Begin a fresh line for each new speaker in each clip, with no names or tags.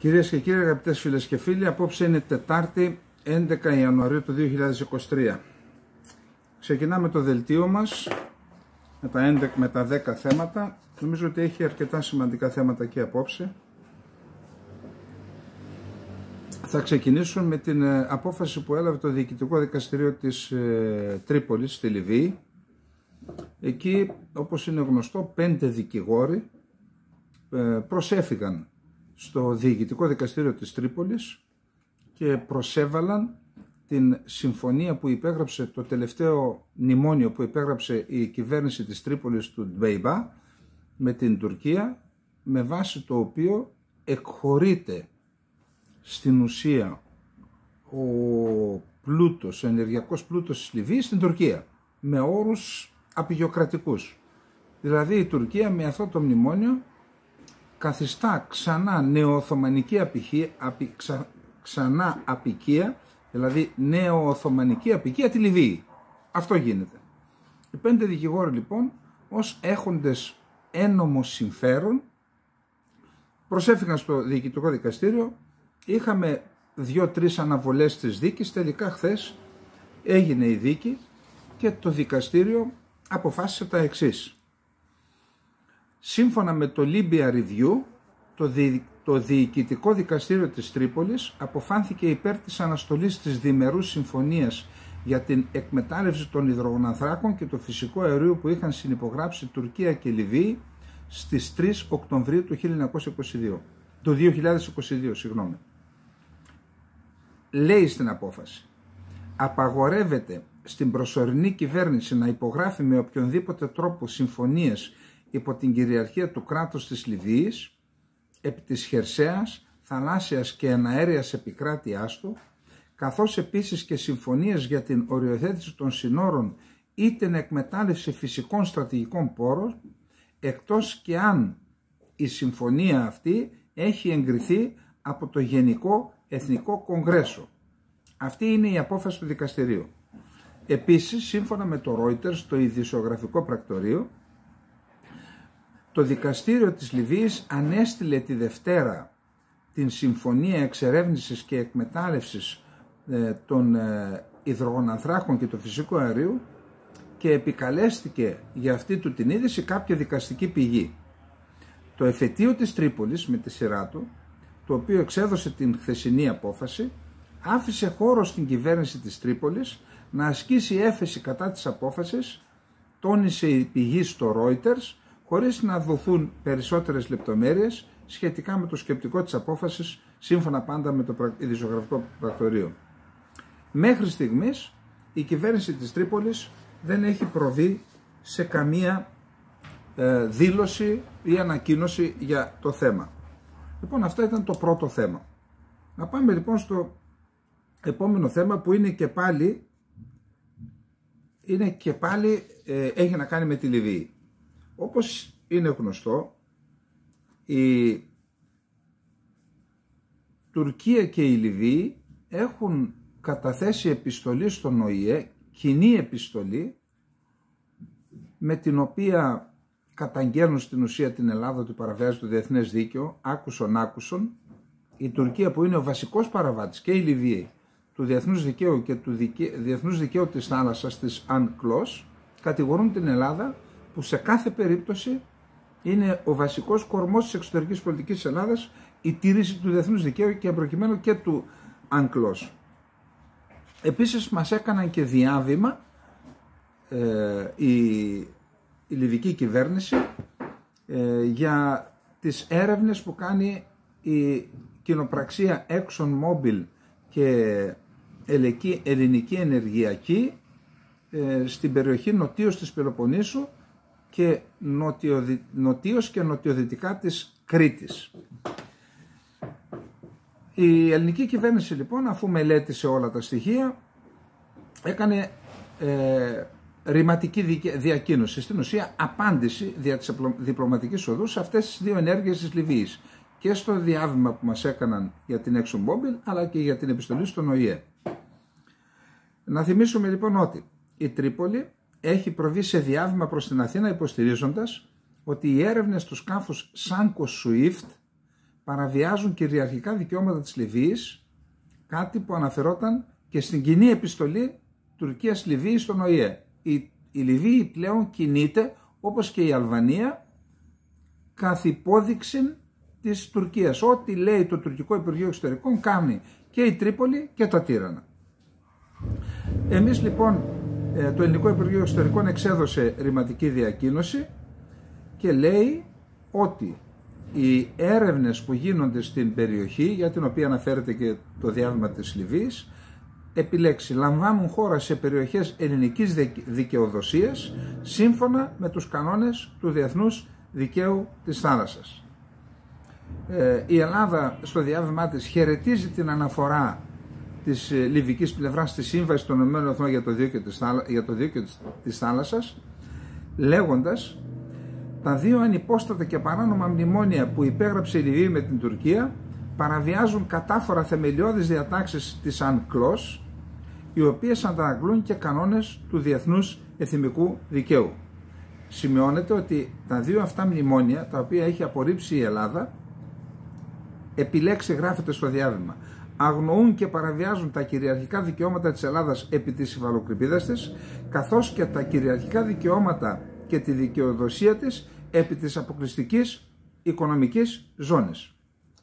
Κυρίες και κύριοι, αγαπητές φίλες και φίλοι, απόψε είναι Τετάρτη 11 Ιανουαρίου του 2023. Ξεκινάμε το δελτίο μας με τα 10 θέματα. Νομίζω ότι έχει αρκετά σημαντικά θέματα και απόψε. Θα ξεκινήσουμε με την απόφαση που έλαβε το Διοικητικό Δικαστήριο της Τρίπολης στη Λιβύη. Εκεί, όπως είναι γνωστό, 5 δικηγόροι προσέφυγαν στο Διοικητικό Δικαστήριο της Τρίπολης και προσέβαλαν την συμφωνία που υπέγραψε, το τελευταίο μνημόνιο που υπέγραψε η κυβέρνηση της Τρίπολης του Ντμπέιμπα με την Τουρκία, με βάση το οποίο εκχωρείται στην ουσία ο ενεργειακός πλούτος της Λιβύης στην Τουρκία με όρους απεικιοκρατικούς. Δηλαδή η Τουρκία με αυτό το μνημόνιο καθιστά ξανά νεοοθωμανική απικία, δηλαδή νεοοθωμανική απικία τη Λιβύη. Αυτό γίνεται. Οι 5 δικηγόροι λοιπόν, ως έχοντες ένομο συμφέρον, προσέφηκαν στο Διοικητικό Δικαστήριο. Είχαμε 2-3 αναβολές της δίκης. Τελικά χθες έγινε η δίκη και το δικαστήριο αποφάσισε τα εξής. Σύμφωνα με το Libya Review, το Διοικητικό Δικαστήριο της Τρίπολης αποφάνθηκε υπέρ της αναστολής της διμερούς συμφωνίας για την εκμετάλλευση των υδρογονανθράκων και του φυσικού αερίου που είχαν συνυπογράψει Τουρκία και Λιβύη στις 3 Οκτωβρίου του 2022. Λέει στην απόφαση: απαγορεύεται στην προσωρινή κυβέρνηση να υπογράφει με οποιονδήποτε τρόπο συμφωνίες υπό την κυριαρχία του κράτους της Λιβύης, επί της χερσαίας, θαλάσσιας και εναέριας επικράτειάς του, καθώς επίσης και συμφωνίες για την οριοθέτηση των συνόρων ή την εκμετάλλευση φυσικών στρατηγικών πόρων, εκτός και αν η συμφωνία αυτή έχει εγκριθεί από το Γενικό Εθνικό Κογκρέσο. Αυτή είναι η απόφαση του δικαστηρίου. Επίσης, σύμφωνα με το Reuters, το ειδησιογραφικό πρακτορείο, το δικαστήριο της Λιβύης ανέστειλε τη Δευτέρα την Συμφωνία Εξερεύνησης και Εκμετάλλευσης των υδρογονανθράκων και του φυσικού αερίου και επικαλέστηκε για αυτή του την είδηση κάποια δικαστική πηγή. Το εφετείο της Τρίπολης με τη σειρά του, το οποίο εξέδωσε την χθεσινή απόφαση, άφησε χώρο στην κυβέρνηση της Τρίπολης να ασκήσει έφεση κατά της απόφασης, τόνισε η πηγή στο Reuters, χωρίς να δοθούν περισσότερες λεπτομέρειες σχετικά με το σκεπτικό της απόφασης, σύμφωνα πάντα με το ειδησιογραφικό πρακτορείο. Μέχρι στιγμής η κυβέρνηση της Τρίπολης δεν έχει προβεί σε καμία δήλωση ή ανακοίνωση για το θέμα. Λοιπόν, αυτό ήταν το πρώτο θέμα. Να πάμε λοιπόν στο επόμενο θέμα που είναι και πάλι έχει να κάνει με τη Λιβύη. Όπως είναι γνωστό, η Τουρκία και η Λιβύη έχουν καταθέσει επιστολή στον ΟΗΕ, κοινή επιστολή, με την οποία καταγγέλνουν στην ουσία την Ελλάδα ότι παραβιάζει το διεθνές δίκαιο, άκουσον. Η Τουρκία, που είναι ο βασικός παραβάτης, και η Λιβύη, του διεθνούς δικαίου και του διεθνούς δικαίου της θάλασσας, της UNCLOS, κατηγορούν την Ελλάδα, που σε κάθε περίπτωση είναι ο βασικός κορμός της εξωτερικής πολιτικής της Ελλάδας, η τήρηση του διεθνούς δικαίου και προκειμένου και του UNCLOS. Επίσης μας έκαναν και διάβημα η λιβική κυβέρνηση για τις έρευνες που κάνει η κοινοπραξία ExxonMobil και Ελληνική Ενεργειακή στην περιοχή νοτίως της Πελοποννήσου και νοτίως και νοτιοδυτικά της Κρήτης. Η ελληνική κυβέρνηση λοιπόν, αφού μελέτησε όλα τα στοιχεία, έκανε ρηματική διακοίνωση, στην ουσία απάντηση δια της διπλωματικής οδού σε αυτές τις δύο ενέργειες της Λιβύης, και στο διάβημα που μας έκαναν για την ExxonMobil αλλά και για την επιστολή στον ΟΗΕ. Να θυμίσουμε λοιπόν ότι η Τρίπολη έχει προβεί σε διάβημα προς την Αθήνα, υποστηρίζοντας ότι οι έρευνες του σκάφους Sanco Swift παραβιάζουν κυριαρχικά δικαιώματα της Λιβύης, κάτι που αναφερόταν και στην κοινή επιστολή Τουρκίας-Λιβύης στον ΟΗΕ. Η Λιβύη πλέον κινείται, όπως και η Αλβανία, καθ' υπόδειξη της Τουρκίας. Ό,τι λέει το τουρκικό Υπουργείο Εξωτερικών κάνει και η Τρίπολη και τα τύρανα. Εμείς λοιπόν, το ελληνικό Υπουργείο Εξωτερικών εξέδωσε ρηματική διακοίνωση και λέει ότι οι έρευνες που γίνονται στην περιοχή, για την οποία αναφέρεται και το διάβημα της Λιβύης, επιλέξει, λαμβάνουν χώρα σε περιοχές ελληνικής δικαιοδοσίας σύμφωνα με τους κανόνες του διεθνούς δικαίου της θάλασσας. Η Ελλάδα στο διάβημά της χαιρετίζει την αναφορά της λιβικής πλευράς στη Σύμβαση των ΗΠΑ για το δίκαιο της θάλασσας, λέγοντας: τα δύο ανυπόστατα και παράνομα μνημόνια που υπέγραψε η Λιβύη με την Τουρκία παραβιάζουν κατάφορα θεμελιώδεις διατάξεις της UNCLOS, οι οποίες αντανακλούν και κανόνες του διεθνούς εθνικού δικαίου. Σημειώνεται ότι τα δύο αυτά μνημόνια, τα οποία έχει απορρίψει η Ελλάδα, επιλέξει, γράφεται στο διάβημα, αγνοούν και παραβιάζουν τα κυριαρχικά δικαιώματα της Ελλάδας επί της υφαλοκρηπίδας της, καθώς και τα κυριαρχικά δικαιώματα και τη δικαιοδοσία της επί της αποκλειστικής οικονομικής ζώνης.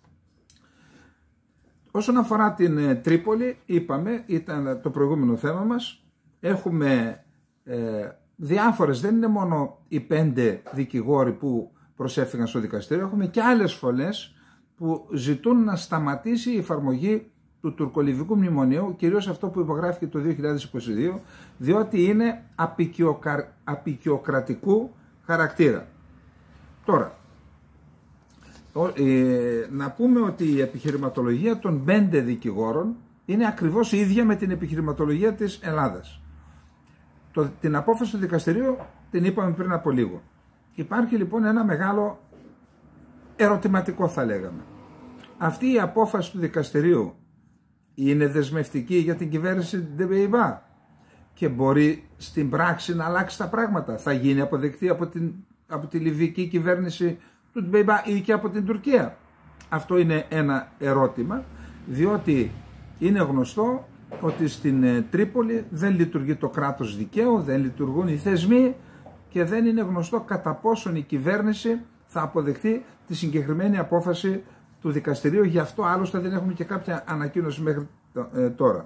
Όσον αφορά την Τρίπολη, είπαμε, ήταν το προηγούμενο θέμα μας, έχουμε διάφορες, δεν είναι μόνο οι 5 δικηγόροι που προσέφυγαν στο δικαστήριο, έχουμε και άλλες φωνές που ζητούν να σταματήσει η εφαρμογή του τουρκολιβικού μνημονίου, κυρίως αυτό που υπογράφηκε το 2022, διότι είναι απικιοκρατικού χαρακτήρα. Τώρα, να πούμε ότι η επιχειρηματολογία των 5 δικηγόρων είναι ακριβώς η ίδια με την επιχειρηματολογία της Ελλάδας. Την απόφαση του δικαστηρίου την είπαμε πριν από λίγο. Υπάρχει λοιπόν ένα μεγάλο ερωτηματικό, θα λέγαμε. Αυτή η απόφαση του δικαστηρίου είναι δεσμευτική για την κυβέρνηση Ντεμπεϊμπά και μπορεί στην πράξη να αλλάξει τα πράγματα? Θα γίνει αποδεκτή από τη λιβυκή κυβέρνηση του Ντεμπεϊμπά ή και από την Τουρκία? Αυτό είναι ένα ερώτημα, διότι είναι γνωστό ότι στην Τρίπολη δεν λειτουργεί το κράτος δικαίου, δεν λειτουργούν οι θεσμοί και δεν είναι γνωστό κατά πόσον η κυβέρνηση θα αποδεχτεί τη συγκεκριμένη απόφαση του δικαστηρίου. Γι' αυτό άλλωστε δεν έχουμε και κάποια ανακοίνωση μέχρι τώρα.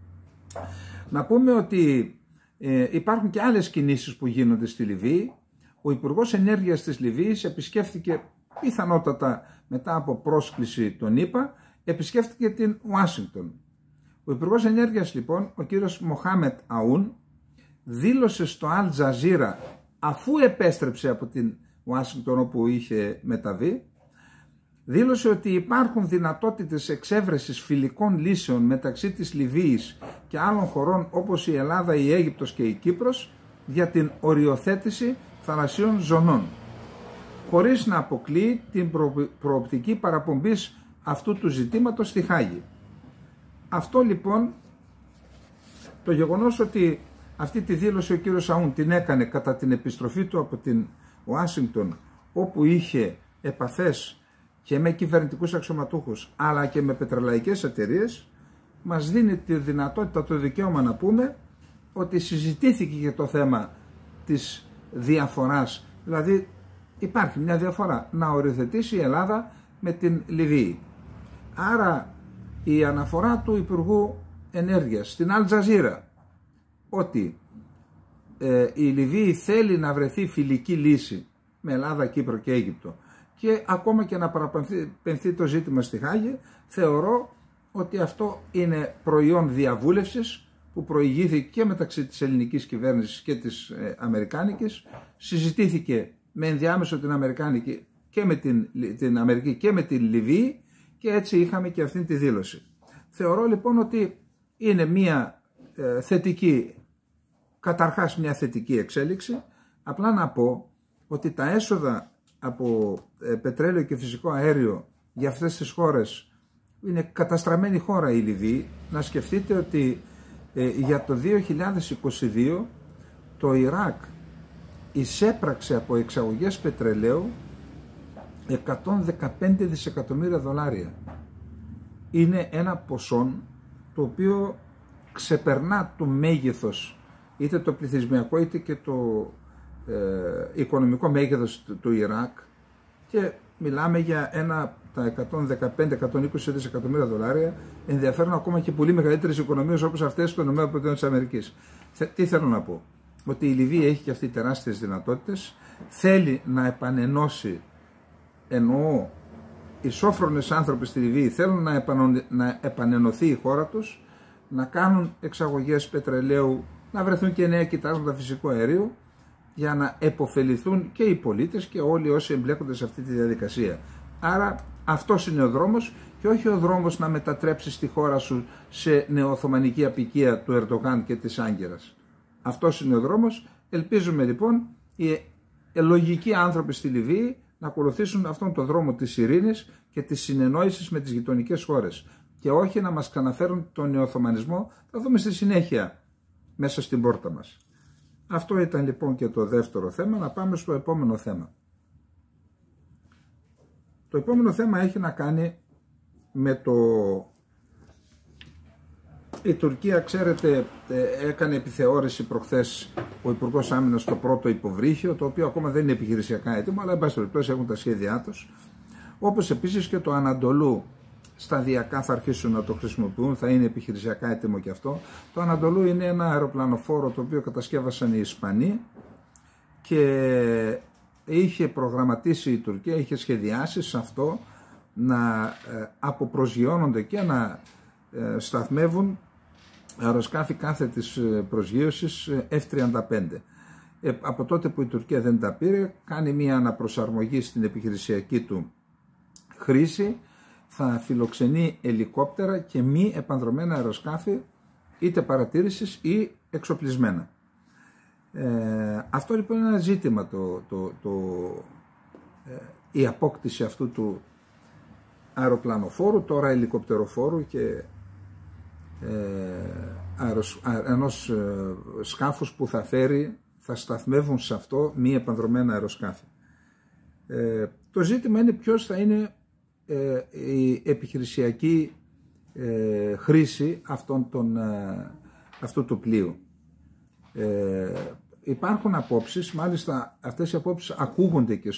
Να πούμε ότι υπάρχουν και άλλες κινήσεις που γίνονται στη Λιβύη. Ο Υπουργός Ενέργειας της Λιβύης επισκέφθηκε, πιθανότατα μετά από πρόσκληση των ΗΠΑ, επισκέφθηκε την Ουάσιγκτον. Ο Υπουργός Ενέργειας λοιπόν, ο κύριος Μοχάμετ Αούν, δήλωσε στο Αλ Τζαζίρα, αφού επέστρεψε από την Ουάσιγκτον όπου είχε μεταβεί, δήλωσε ότι υπάρχουν δυνατότητες εξέβρεσης φιλικών λύσεων μεταξύ της Λιβύης και άλλων χωρών όπως η Ελλάδα, η Αίγυπτος και η Κύπρος για την οριοθέτηση θαλασσίων ζωνών, χωρίς να αποκλείει την προοπτική παραπομπής αυτού του ζητήματος στη Χάγη. Αυτό λοιπόν, το γεγονός ότι αυτή τη δήλωση ο κύριος Αούν την έκανε κατά την επιστροφή του από την Ουάσιγκτον, όπου είχε επαφές και με κυβερνητικούς αξιωματούχους αλλά και με πετρελαϊκές εταιρείες, μας δίνει τη δυνατότητα, το δικαίωμα να πούμε ότι συζητήθηκε και το θέμα της διαφοράς, δηλαδή υπάρχει μια διαφορά να οριοθετήσει η Ελλάδα με την Λιβύη. Άρα η αναφορά του Υπουργού Ενέργειας στην Αλ Τζαζίρα ότι η Λιβύη θέλει να βρεθεί φιλική λύση με Ελλάδα, Κύπρο και Αίγυπτο και ακόμα και να παραπεμφθεί το ζήτημα στη Χάγη, θεωρώ ότι αυτό είναι προϊόν διαβούλευσης που προηγήθηκε και μεταξύ της ελληνικής κυβέρνησης και της αμερικάνικης, συζητήθηκε με ενδιάμεσο την αμερικάνικη και με την Αμερική και με την Λιβύη και έτσι είχαμε και αυτή τη δήλωση. Θεωρώ λοιπόν ότι είναι μια θετική, καταρχάς μια θετική εξέλιξη. Απλά να πω ότι τα έσοδα από πετρέλαιο και φυσικό αέριο για αυτές τις χώρες, είναι καταστραμμένη χώρα η Λιβύη. Να σκεφτείτε ότι για το 2022 το Ιράκ εισέπραξε από εξαγωγές πετρελαίου 115 δισεκατομμύρια δολάρια. Είναι ένα ποσό το οποίο ξεπερνά το μέγεθος, είτε το πληθυσμιακό είτε και το οικονομικό μέγεθος του Ιράκ, και μιλάμε για τα 115-120 δισεκατομμύρια δολάρια ενδιαφέρουν ακόμα και πολύ μεγαλύτερες οικονομίες όπως αυτές των ΗΠΑ. Τι θέλω να πω? Ότι η Λιβύη έχει και αυτή τεράστιες δυνατότητες, θέλει να επανενώσει, εννοώ οι σόφρονες άνθρωποι στη Λιβύη θέλουν να επανενωθεί η χώρα τους, να κάνουν εξαγωγές πετρελαίου, να βρεθούν και νέα κοιτάσματα φυσικού αερίου, για να επωφεληθούν και οι πολίτες και όλοι όσοι εμπλέκονται σε αυτή τη διαδικασία. Άρα αυτός είναι ο δρόμος, και όχι ο δρόμος να μετατρέψεις τη χώρα σου σε νεοοθωμανική αποικία του Ερντογάν και της Άγκυρας. Αυτός είναι ο δρόμος. Ελπίζουμε λοιπόν οι λογικοί άνθρωποι στη Λιβύη να ακολουθήσουν αυτόν τον δρόμο της ειρήνης και της συνεννόησης με τις γειτονικές χώρες, και όχι να μας ξαναφέρουν τον νεοοθωμανισμό. Θα δούμε στη συνέχεια μέσα στην πόρτα μας. Αυτό ήταν λοιπόν και το δεύτερο θέμα. Να πάμε στο επόμενο θέμα. Το επόμενο θέμα έχει να κάνει με η Τουρκία, ξέρετε, έκανε επιθεώρηση προχθές ο Υπουργός Άμυνας στο πρώτο υποβρύχιο, το οποίο ακόμα δεν είναι επιχειρησιακά έτοιμο, αλλά εν πάση περιπτώσει έχουν τα σχέδιά τους. Όπως επίσης και το Ανατολού, σταδιακά θα αρχίσουν να το χρησιμοποιούν, θα είναι επιχειρησιακά έτοιμο και αυτό. Το Ανατολού είναι ένα αεροπλανοφόρο το οποίο κατασκεύασαν οι Ισπανοί και είχε προγραμματίσει η Τουρκία, είχε σχεδιάσει σε αυτό να αποπροσγειώνονται και να σταθμεύουν αεροσκάφη κάθετης προσγείωσης F-35. Από τότε που η Τουρκία δεν τα πήρε, κάνει μια αναπροσαρμογή στην επιχειρησιακή του χρήση, θα φιλοξενεί ελικόπτερα και μη επανδρομένα αεροσκάφη, είτε παρατήρησης ή εξοπλισμένα. Αυτό λοιπόν είναι ένα ζήτημα, η απόκτηση αυτού του αεροπλανοφόρου, τώρα ελικοπτεροφόρου και ενός σκάφους που θα σταθμεύουν σε αυτό μη επανδρομένα αεροσκάφη. Το ζήτημα είναι ποιος θα είναι η επιχειρησιακή χρήση αυτού του πλοίου. Υπάρχουν απόψεις, μάλιστα αυτές οι απόψεις ακούγονται και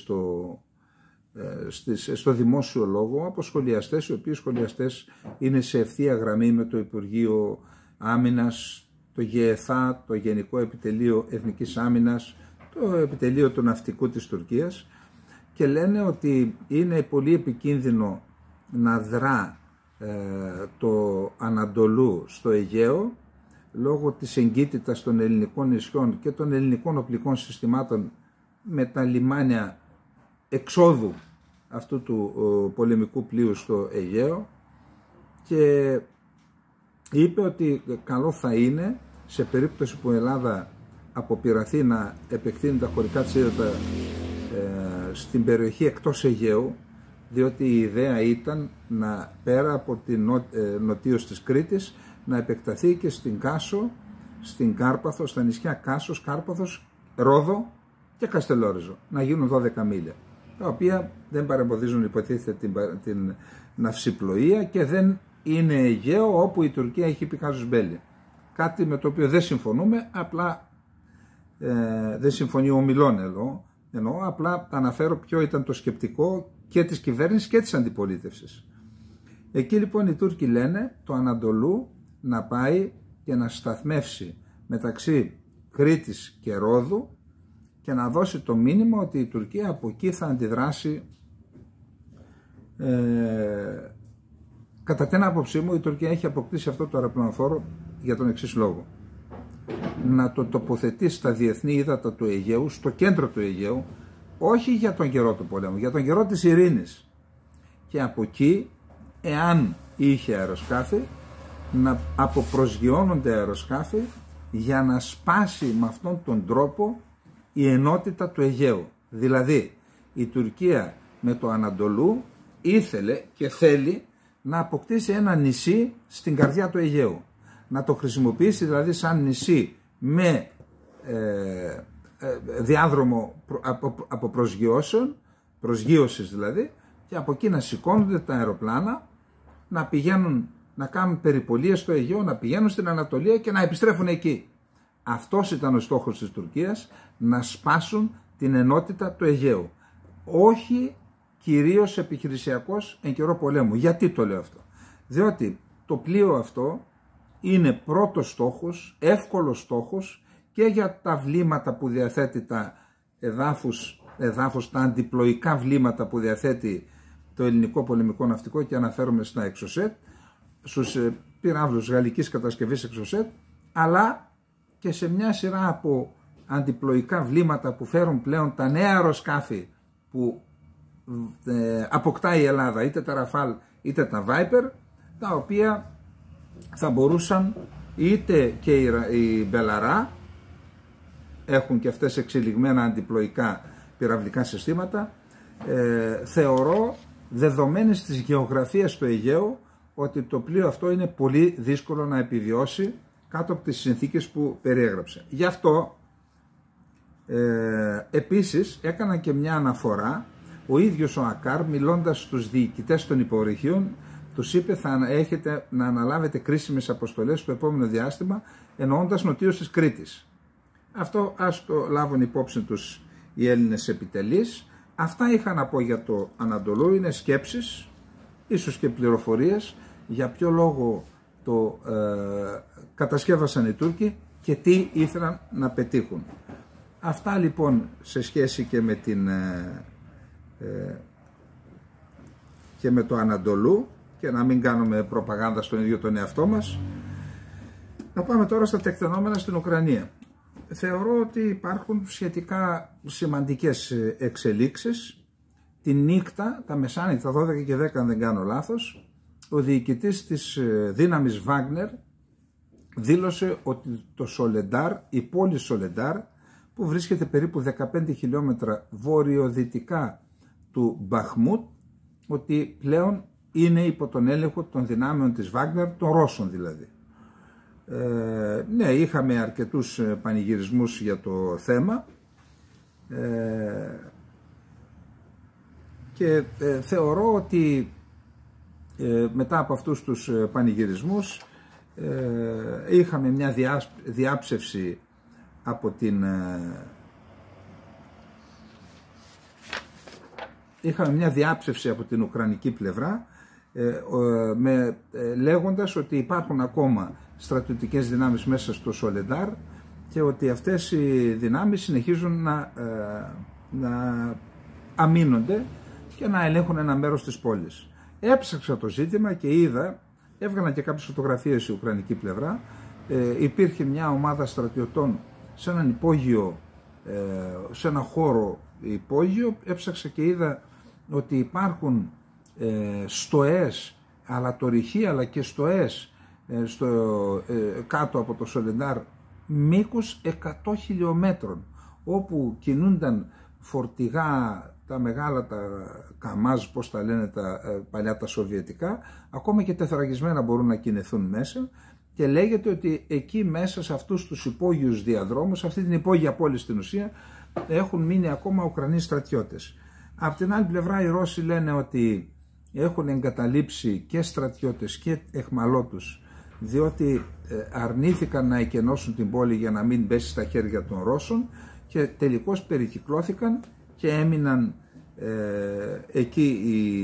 στο δημόσιο λόγο από σχολιαστές, οι οποίοι σχολιαστές είναι σε ευθεία γραμμή με το Υπουργείο Άμυνας, το ΓΕΘΑ, το Γενικό Επιτελείο Εθνικής Άμυνας, το Επιτελείο του Ναυτικού της Τουρκίας, και λένε ότι είναι πολύ επικίνδυνο να δρά το Ανατολού στο Αιγαίο λόγω της εγκύτητας των ελληνικών νησιών και των ελληνικών οπλικών συστημάτων με τα λιμάνια εξόδου αυτού του πολεμικού πλοίου στο Αιγαίο, και είπε ότι καλό θα είναι σε περίπτωση που η Ελλάδα αποπειραθεί να επεκτείνει τα χωρικά της ύδατα στην περιοχή εκτός Αιγαίου, διότι η ιδέα ήταν να πέρα από την νοτίως της Κρήτης να επεκταθεί και στην Κάσο, στην Κάρπαθο, στα νησιά Κάσος, Κάρπαθος, Ρόδο και Καστελόριζο, να γίνουν 12 μίλια, τα οποία δεν παρεμποδίζουν υποτίθεται την ναυσιπλοεία και δεν είναι Αιγαίο, όπου η Τουρκία έχει πει κάζους μπέλη. Κάτι με το οποίο δεν συμφωνούμε, απλά δεν συμφωνεί ο Μιλών εννοώ, απλά αναφέρω ποιο ήταν το σκεπτικό και της κυβέρνησης και της αντιπολίτευσης. Εκεί λοιπόν οι Τούρκοι λένε το Ανατολού να πάει και να σταθμεύσει μεταξύ Κρήτης και Ρόδου και να δώσει το μήνυμα ότι η Τουρκία από εκεί θα αντιδράσει. Κατά την άποψή μου, η Τουρκία έχει αποκτήσει αυτό το αεροπλανοφόρο για τον εξής λόγο: να το τοποθετεί στα διεθνή ύδατα του Αιγαίου, στο κέντρο του Αιγαίου, όχι για τον καιρό του πολέμου, για τον καιρό της ειρήνης. Και από εκεί, εάν είχε αεροσκάφη, να αποπροσγειώνονται αεροσκάφη για να σπάσει με αυτόν τον τρόπο η ενότητα του Αιγαίου. Δηλαδή, η Τουρκία με το Ανατολού ήθελε και θέλει να αποκτήσει ένα νησί στην καρδιά του Αιγαίου. Να το χρησιμοποιήσει δηλαδή σαν νησί με διάδρομο αποπροσγειώσεων προσγείωσης δηλαδή, και από εκεί να σηκώνονται τα αεροπλάνα, να πηγαίνουν να κάνουν περιπολίες στο Αιγαίο, να πηγαίνουν στην Ανατολία και να επιστρέφουν εκεί. Αυτός ήταν ο στόχος της Τουρκίας, να σπάσουν την ενότητα του Αιγαίου. Όχι κυρίως επιχειρησιακός εν καιρό πολέμου. Γιατί το λέω αυτό? Διότι το πλοίο αυτό είναι πρώτος στόχος, εύκολος στόχος και για τα βλήματα που διαθέτει τα εδάφους, τα αντιπλοϊκά βλήματα που διαθέτει το ελληνικό πολεμικό ναυτικό, και αναφέρομαι στα Εξοσέτ, στους πυράβλους γαλλικής κατασκευής Εξοσέτ, αλλά και σε μια σειρά από αντιπλοϊκά βλήματα που φέρουν πλέον τα νέα αεροσκάφη που αποκτά η Ελλάδα, είτε τα Ραφάλ είτε τα Viper, τα οποία θα μπορούσαν, είτε και οι Μπελαρά έχουν και αυτές εξελιγμένα αντιπλοϊκά πυραυλικά συστήματα. Θεωρώ, δεδομένης της γεωγραφίας του Αιγαίου, ότι το πλοίο αυτό είναι πολύ δύσκολο να επιβιώσει κάτω από τις συνθήκες που περιέγραψε. Γι' αυτό επίσης έκανα και μια αναφορά. Ο ίδιος ο Ακάρ, μιλώντας στους διοικητές των υποβρυχίων, τους είπε θα έχετε να αναλάβετε κρίσιμες αποστολές στο επόμενο διάστημα, εννοώντας νοτίως της Κρήτης. Αυτό ας το λάβουν υπόψη τους οι Έλληνες επιτελείς. Αυτά είχα να πω για το Ανατολού, είναι σκέψεις, ίσως και πληροφορίες, για ποιο λόγο το κατασκεύασαν οι Τούρκοι και τι ήθελαν να πετύχουν. Αυτά λοιπόν σε σχέση και με το Ανατολού, και να μην κάνουμε προπαγάνδα στον ίδιο τον εαυτό μας. Να πάμε τώρα στα τεκτενόμενα στην Ουκρανία. Θεωρώ ότι υπάρχουν σχετικά σημαντικές εξελίξεις. Τη νύχτα, τα μεσάνυχτα, 12 και 10 αν δεν κάνω λάθος, ο διοικητής της δύναμης Βάγνερ δήλωσε ότι το Σολεντάρ, η πόλη Σολεντάρ, που βρίσκεται περίπου 15 χιλιόμετρα βορειοδυτικά του Μπαχμούτ, ότι πλέον είναι υπό τον έλεγχο των δυνάμεων της Βάγνερ, των Ρώσων δηλαδή. Ναι, είχαμε αρκετούς πανηγυρισμούς για το θέμα και θεωρώ ότι μετά από αυτούς τους πανηγυρισμούς είχαμε μια διάψευση από την ουκρανική πλευρά, λέγοντας ότι υπάρχουν ακόμα στρατιωτικές δυνάμεις μέσα στο Σολεντάρ και ότι αυτές οι δυνάμεις συνεχίζουν να αμήνονται και να ελέγχουν ένα μέρος της πόλης. Έψαξα το ζήτημα και είδα, έβγαλαν και κάποιες φωτογραφίες η ουκρανική πλευρά, υπήρχε μια ομάδα στρατιωτών σε έναν υπόγειο, σε ένα χώρο υπόγειο. Έψαξα και είδα ότι υπάρχουν στοές, αλατορυχοί αλλά και στοές κάτω από το Σολεντάρ μήκους 100 χιλιόμετρων, όπου κινούνταν φορτηγά, τα μεγάλα, τα καμάζ, πώς τα λένε τα παλιά τα σοβιετικά, ακόμα και τεθραγισμένα μπορούν να κινηθούν μέσα, και λέγεται ότι εκεί μέσα σε αυτούς τους υπόγειους διαδρόμους, αυτή την υπόγεια πόλη στην ουσία, έχουν μείνει ακόμα Ουκρανοί στρατιώτες. Απ' την άλλη πλευρά οι Ρώσοι λένε ότι έχουν εγκαταλείψει και στρατιώτες και εχμαλώτους, διότι αρνήθηκαν να εκενώσουν την πόλη για να μην πέσει στα χέρια των Ρώσων, και τελικώς περικυκλώθηκαν και έμειναν εκεί,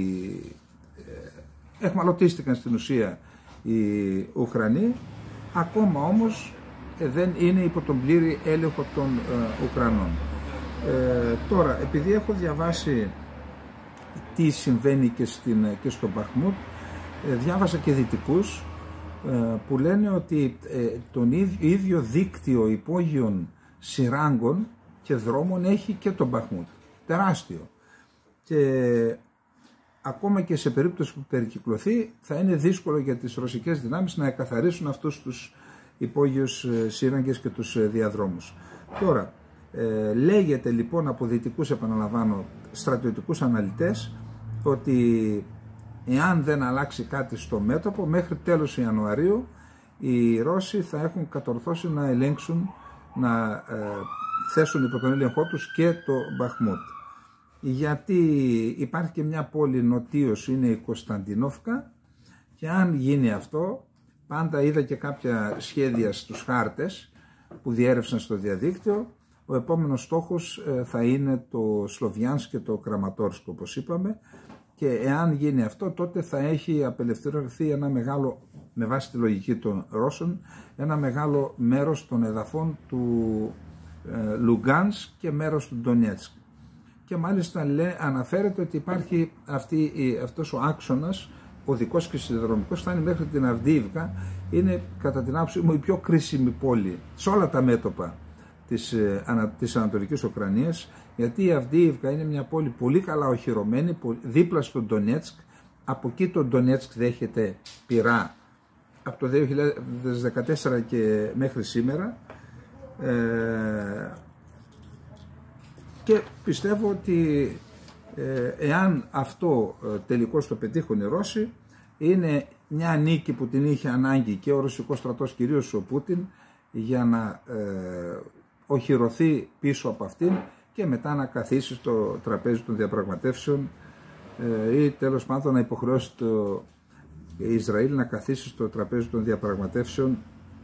εχμαλωτίστηκαν στην ουσία οι Ουκρανοί. Ακόμα όμως δεν είναι υπό τον πλήρη έλεγχο των Ουκρανών. Τώρα, επειδή έχω διαβάσει τι συμβαίνει και στο Μπαχμούτ, διάβασα και δυτικούς που λένε ότι το ίδιο δίκτυο υπόγειων σειράγκων και δρόμων έχει και το Μπαχμούτ, τεράστιο, και ακόμα και σε περίπτωση που περικυκλωθεί θα είναι δύσκολο για τις ρωσικές δυνάμεις να εκαθαρίσουν αυτούς τους υπόγειους σύραγγες και τους διαδρόμους. Τώρα, λέγεται λοιπόν από δυτικούς, επαναλαμβάνω, στρατιωτικούς αναλυτές, ότι εάν δεν αλλάξει κάτι στο μέτωπο, μέχρι τέλος Ιανουαρίου οι Ρώσοι θα έχουν κατορθώσει να ελέγξουν, να θέσουν υπό τον έλεγχό τους και το Μπαχμούτ. γιατί υπάρχει και μια πόλη νοτίως, είναι η Κωνσταντινόφκα, και αν γίνει αυτό, πάντα είδα και κάποια σχέδια στους χάρτες που διέρευσαν στο διαδίκτυο, ο επόμενος στόχος θα είναι το Σλοβιάνσκ και το Κραματόρσκο, όπως είπαμε, και εάν γίνει αυτό, τότε θα έχει απελευθερωθεί ένα μεγάλο, με βάση τη λογική των Ρώσων, ένα μεγάλο μέρος των εδαφών του Λουγκάνσκ και μέρος του Ντονιέτσκ. Και μάλιστα αναφέρεται ότι υπάρχει αυτός ο άξονας, οδικός και σιδηροδρομικός, φτάνει μέχρι την Αυντίιβκα. Είναι κατά την άποψή μου η πιο κρίσιμη πόλη σε όλα τα μέτωπα της Ανατολικής Ουκρανίας, γιατί η Αυντίιβκα είναι μια πόλη πολύ καλά οχυρωμένη, δίπλα στο Ντονιέτσκ. Από εκεί το Ντονιέτσκ δέχεται πυρά από το 2014 και μέχρι σήμερα, και πιστεύω ότι εάν αυτό τελικώς το πετύχουν οι Ρώσοι, είναι μια νίκη που την είχε ανάγκη και ο ρωσικός στρατός, κυρίως ο Πούτιν, για να οχυρωθεί πίσω από αυτήν και μετά να καθίσει στο τραπέζι των διαπραγματεύσεων, ή τέλος πάντων να υποχρεώσει το Ισραήλ να καθίσει στο τραπέζι των διαπραγματεύσεων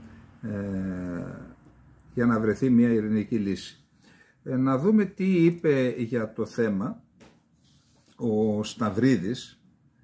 για να βρεθεί μια ειρηνική λύση. Να δούμε τι είπε για το θέμα ο Σταυρίδης.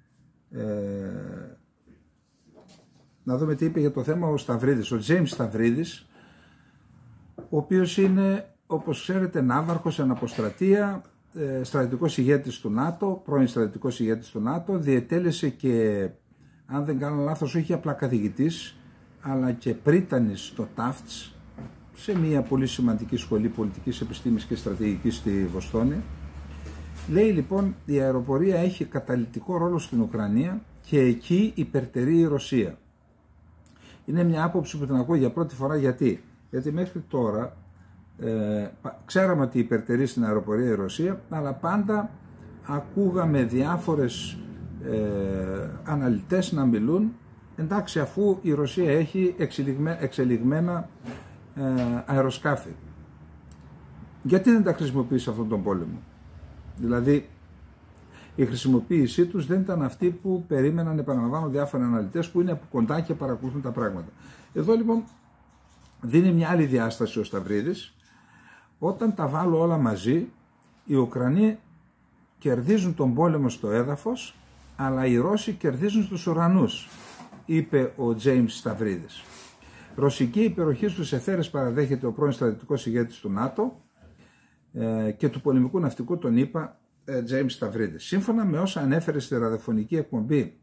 Να δούμε τι είπε για το θέμα ο Σταυρίδης, ο Τζέιμς Σταυρίδης, ο οποίος είναι, όπως ξέρετε, ναύαρχος εν αποστρατεία, στρατιωτικός ηγέτης του ΝΑΤΟ, πρώην στρατιωτικός ηγέτης του ΝΑΤΟ, διετέλεσε και, αν δεν κάνω λάθος, όχι απλά καθηγητής, αλλά και πρίτανης στο ΤΑΦΤΣ, σε μια πολύ σημαντική σχολή πολιτικής επιστήμης και στρατηγικής στη Βοστόνη. Λέει λοιπόν, η αεροπορία έχει καταλυτικό ρόλο στην Ουκρανία και εκεί υπερτερεί η Ρωσία. Είναι μια άποψη που την ακούω για πρώτη φορά. Γιατί μέχρι τώρα ξέραμε ότι υπερτερεί στην αεροπορία η Ρωσία, αλλά πάντα ακούγαμε διάφορες αναλυτές να μιλούν, εντάξει, αφού η Ρωσία έχει εξελιγμένα αεροσκάφη, γιατί δεν τα χρησιμοποιεί σε αυτόν τον πόλεμο? Δηλαδή η χρησιμοποίησή τους δεν ήταν αυτή που περίμεναν, επαναλαμβάνω, διάφοροι αναλυτές που είναι από κοντά και παρακολουθούν τα πράγματα. Εδώ λοιπόν δίνει μια άλλη διάσταση ο Σταυρίδης. Όταν τα βάλω όλα μαζί, οι Ουκρανοί κερδίζουν τον πόλεμο στο έδαφος, αλλά οι Ρώσοι κερδίζουν στους ουρανούς, είπε ο Τζέιμς Σταυρίδης. Ρωσική υπεροχή στους αιθέρες παραδέχεται ο πρώην στρατιωτικός ηγέτης του ΝΑΤΟ και του πολεμικού ναυτικού, τον ΗΠΑ, Τζέιμς Σταυρίδης. Σύμφωνα με όσα ανέφερε στη ραδιοφωνική εκπομπή,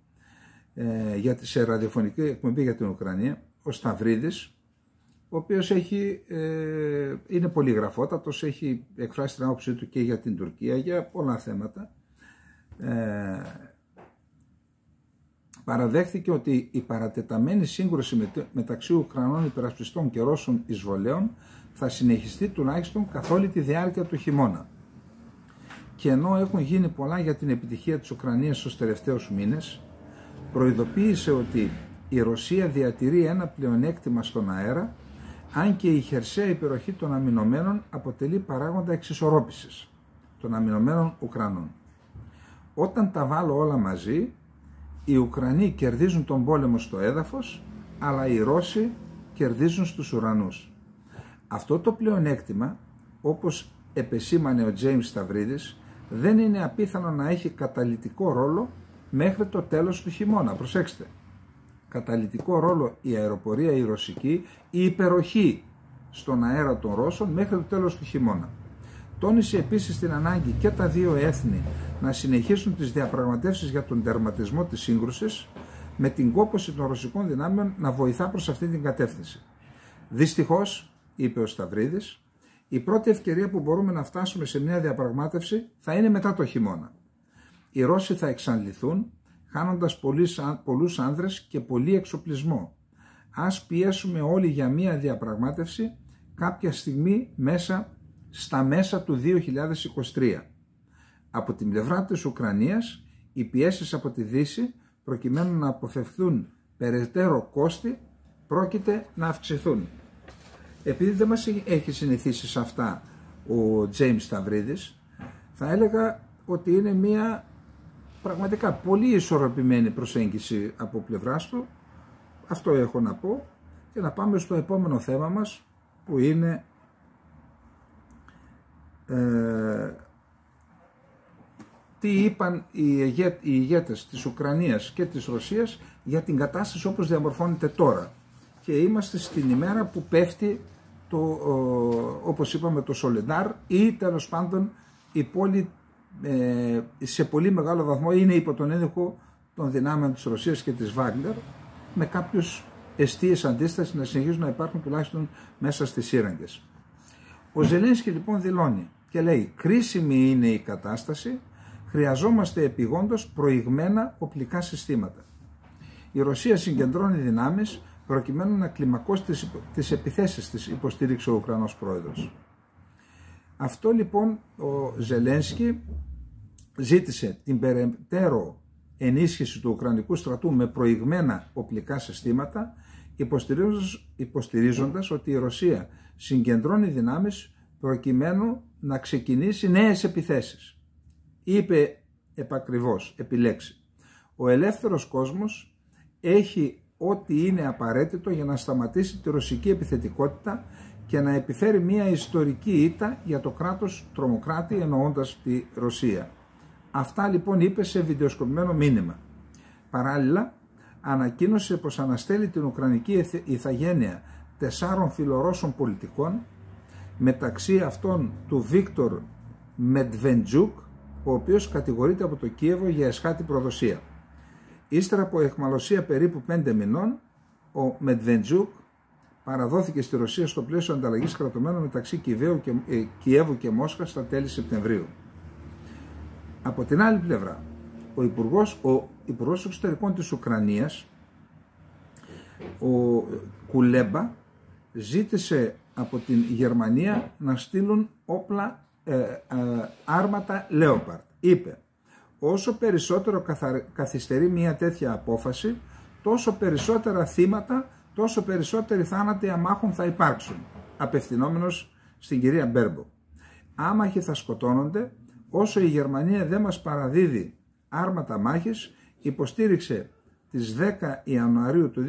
για την Ουκρανία, ο Σταυρίδης, ο οποίος είναι πολυγραφότατος, έχει εκφράσει την άποψή του και για την Τουρκία, για πολλά θέματα, παραδέχθηκε ότι η παρατεταμένη σύγκρουση μεταξύ Ουκρανών υπερασπιστών και Ρώσων εισβολέων θα συνεχιστεί τουλάχιστον καθ' όλη τη διάρκεια του χειμώνα. Και ενώ έχουν γίνει πολλά για την επιτυχία της Ουκρανίας στους τελευταίους μήνες, προειδοποίησε ότι η Ρωσία διατηρεί ένα πλεονέκτημα στον αέρα, αν και η χερσαία υπεροχή των αμυνωμένων αποτελεί παράγοντα εξισορρόπησης των αμυνωμένων Ουκρανών. Όταν τα βάλω όλα μαζί, οι Ουκρανοί κερδίζουν τον πόλεμο στο έδαφος, αλλά οι Ρώσοι κερδίζουν στους ουρανούς. Αυτό το πλεονέκτημα, όπως επεσήμανε ο Τζέιμς Σταυρίδης, δεν είναι απίθανο να έχει καταλυτικό ρόλο μέχρι το τέλος του χειμώνα. Προσέξτε, καταλυτικό ρόλο η αεροπορία η ρωσική, η υπεροχή στον αέρα των Ρώσων μέχρι το τέλος του χειμώνα. Τόνισε επίσης την ανάγκη και τα δύο έθνη να συνεχίσουν τις διαπραγματεύσεις για τον τερματισμό της σύγκρουσης, με την κόπωση των ρωσικών δυνάμεων να βοηθά προς αυτή την κατεύθυνση. Δυστυχώς, είπε ο Σταυρίδης, η πρώτη ευκαιρία που μπορούμε να φτάσουμε σε μια διαπραγμάτευση θα είναι μετά το χειμώνα. Οι Ρώσοι θα εξαντληθούν, χάνοντας πολλούς άνδρες και πολύ εξοπλισμό. Ας πιέσουμε όλοι για μια διαπραγμάτευση κάποια στιγμή στα μέσα του 2023. Από την πλευρά της Ουκρανίας, οι πιέσεις από τη Δύση, προκειμένου να αποφευθούν περαιτέρω κόστη, πρόκειται να αυξηθούν. Επειδή δεν μας έχει συνηθίσει σε αυτά ο Τζέιμς Σταυρίδης, Θα έλεγα ότι είναι μια πραγματικά πολύ ισορροπημένη προσέγγιση από πλευράς του. Αυτό έχω να πω και να πάμε στο επόμενο θέμα μας, που είναι τι είπαν οι ηγέτες της Ουκρανίας και της Ρωσίας για την κατάσταση όπως διαμορφώνεται τώρα. Και είμαστε στην ημέρα που πέφτει όπως είπαμε το Σολεντάρ, ή τέλος πάντων η πόλη σε πολύ μεγάλο βαθμό είναι υπό τον έλεγχο των δυνάμεων της Ρωσίας και της Βάγνερ, με κάποιους εστίες αντίστασης να συνεχίζουν να υπάρχουν τουλάχιστον μέσα στις σύραγγες. Ο Ζελένσκι λοιπόν δηλώνει και λέει: κρίσιμη είναι η κατάσταση, χρειαζόμαστε επειγόντως προηγμένα οπλικά συστήματα. Η Ρωσία συγκεντρώνει δυνάμεις προκειμένου να κλιμακώσει τις επιθέσεις της, υποστήριξε ο Ουκρανός πρόεδρος. Αυτό λοιπόν ο Ζελένσκι ζήτησε την περαιτέρω ενίσχυση του Ουκρανικού στρατού με προηγμένα οπλικά συστήματα, υποστηρίζοντας ότι η Ρωσία συγκεντρώνει δυνάμεις προκειμένου να ξεκινήσει νέες επιθέσεις. Είπε επακριβώς, επιλέξει: ο ελεύθερος κόσμος έχει ό,τι είναι απαραίτητο για να σταματήσει τη ρωσική επιθετικότητα και να επιφέρει μια ιστορική ήττα για το κράτος τρομοκράτη, εννοώντας τη Ρωσία. Αυτά λοιπόν είπε σε βιντεοσκοπημένο μήνυμα. Παράλληλα, ανακοίνωσε πως αναστέλει την Ουκρανική ηθαγένεια 4 φιλορώσων πολιτικών, μεταξύ αυτών του Βίκτορ Μετβεντζούκ, ο οποίος κατηγορείται από το Κίεβο για εσχάτη προδοσία. Ύστερα από αιχμαλωσία περίπου 5 μηνών, ο Μετβεντζούκ παραδόθηκε στη Ρωσία στο πλαίσιο ανταλλαγής κρατουμένων μεταξύ Κιέβου και Μόσχας στα τέλη Σεπτεμβρίου. Από την άλλη πλευρά, ο Υπουργός Εξωτερικών της Ουκρανίας, ο Κουλέμπα, ζήτησε από την Γερμανία να στείλουν όπλα, άρματα Leopard. Είπε: όσο περισσότερο καθυστερεί μια τέτοια απόφαση, τόσο περισσότερα θύματα, τόσο περισσότεροι θάνατοι αμάχων θα υπάρξουν. Απευθυνόμενος στην κυρία Μπέρμποκ. Άμαχοι θα σκοτώνονται, όσο η Γερμανία δεν μας παραδίδει άρματα μάχης, υποστήριξε τις 10 Ιανουαρίου του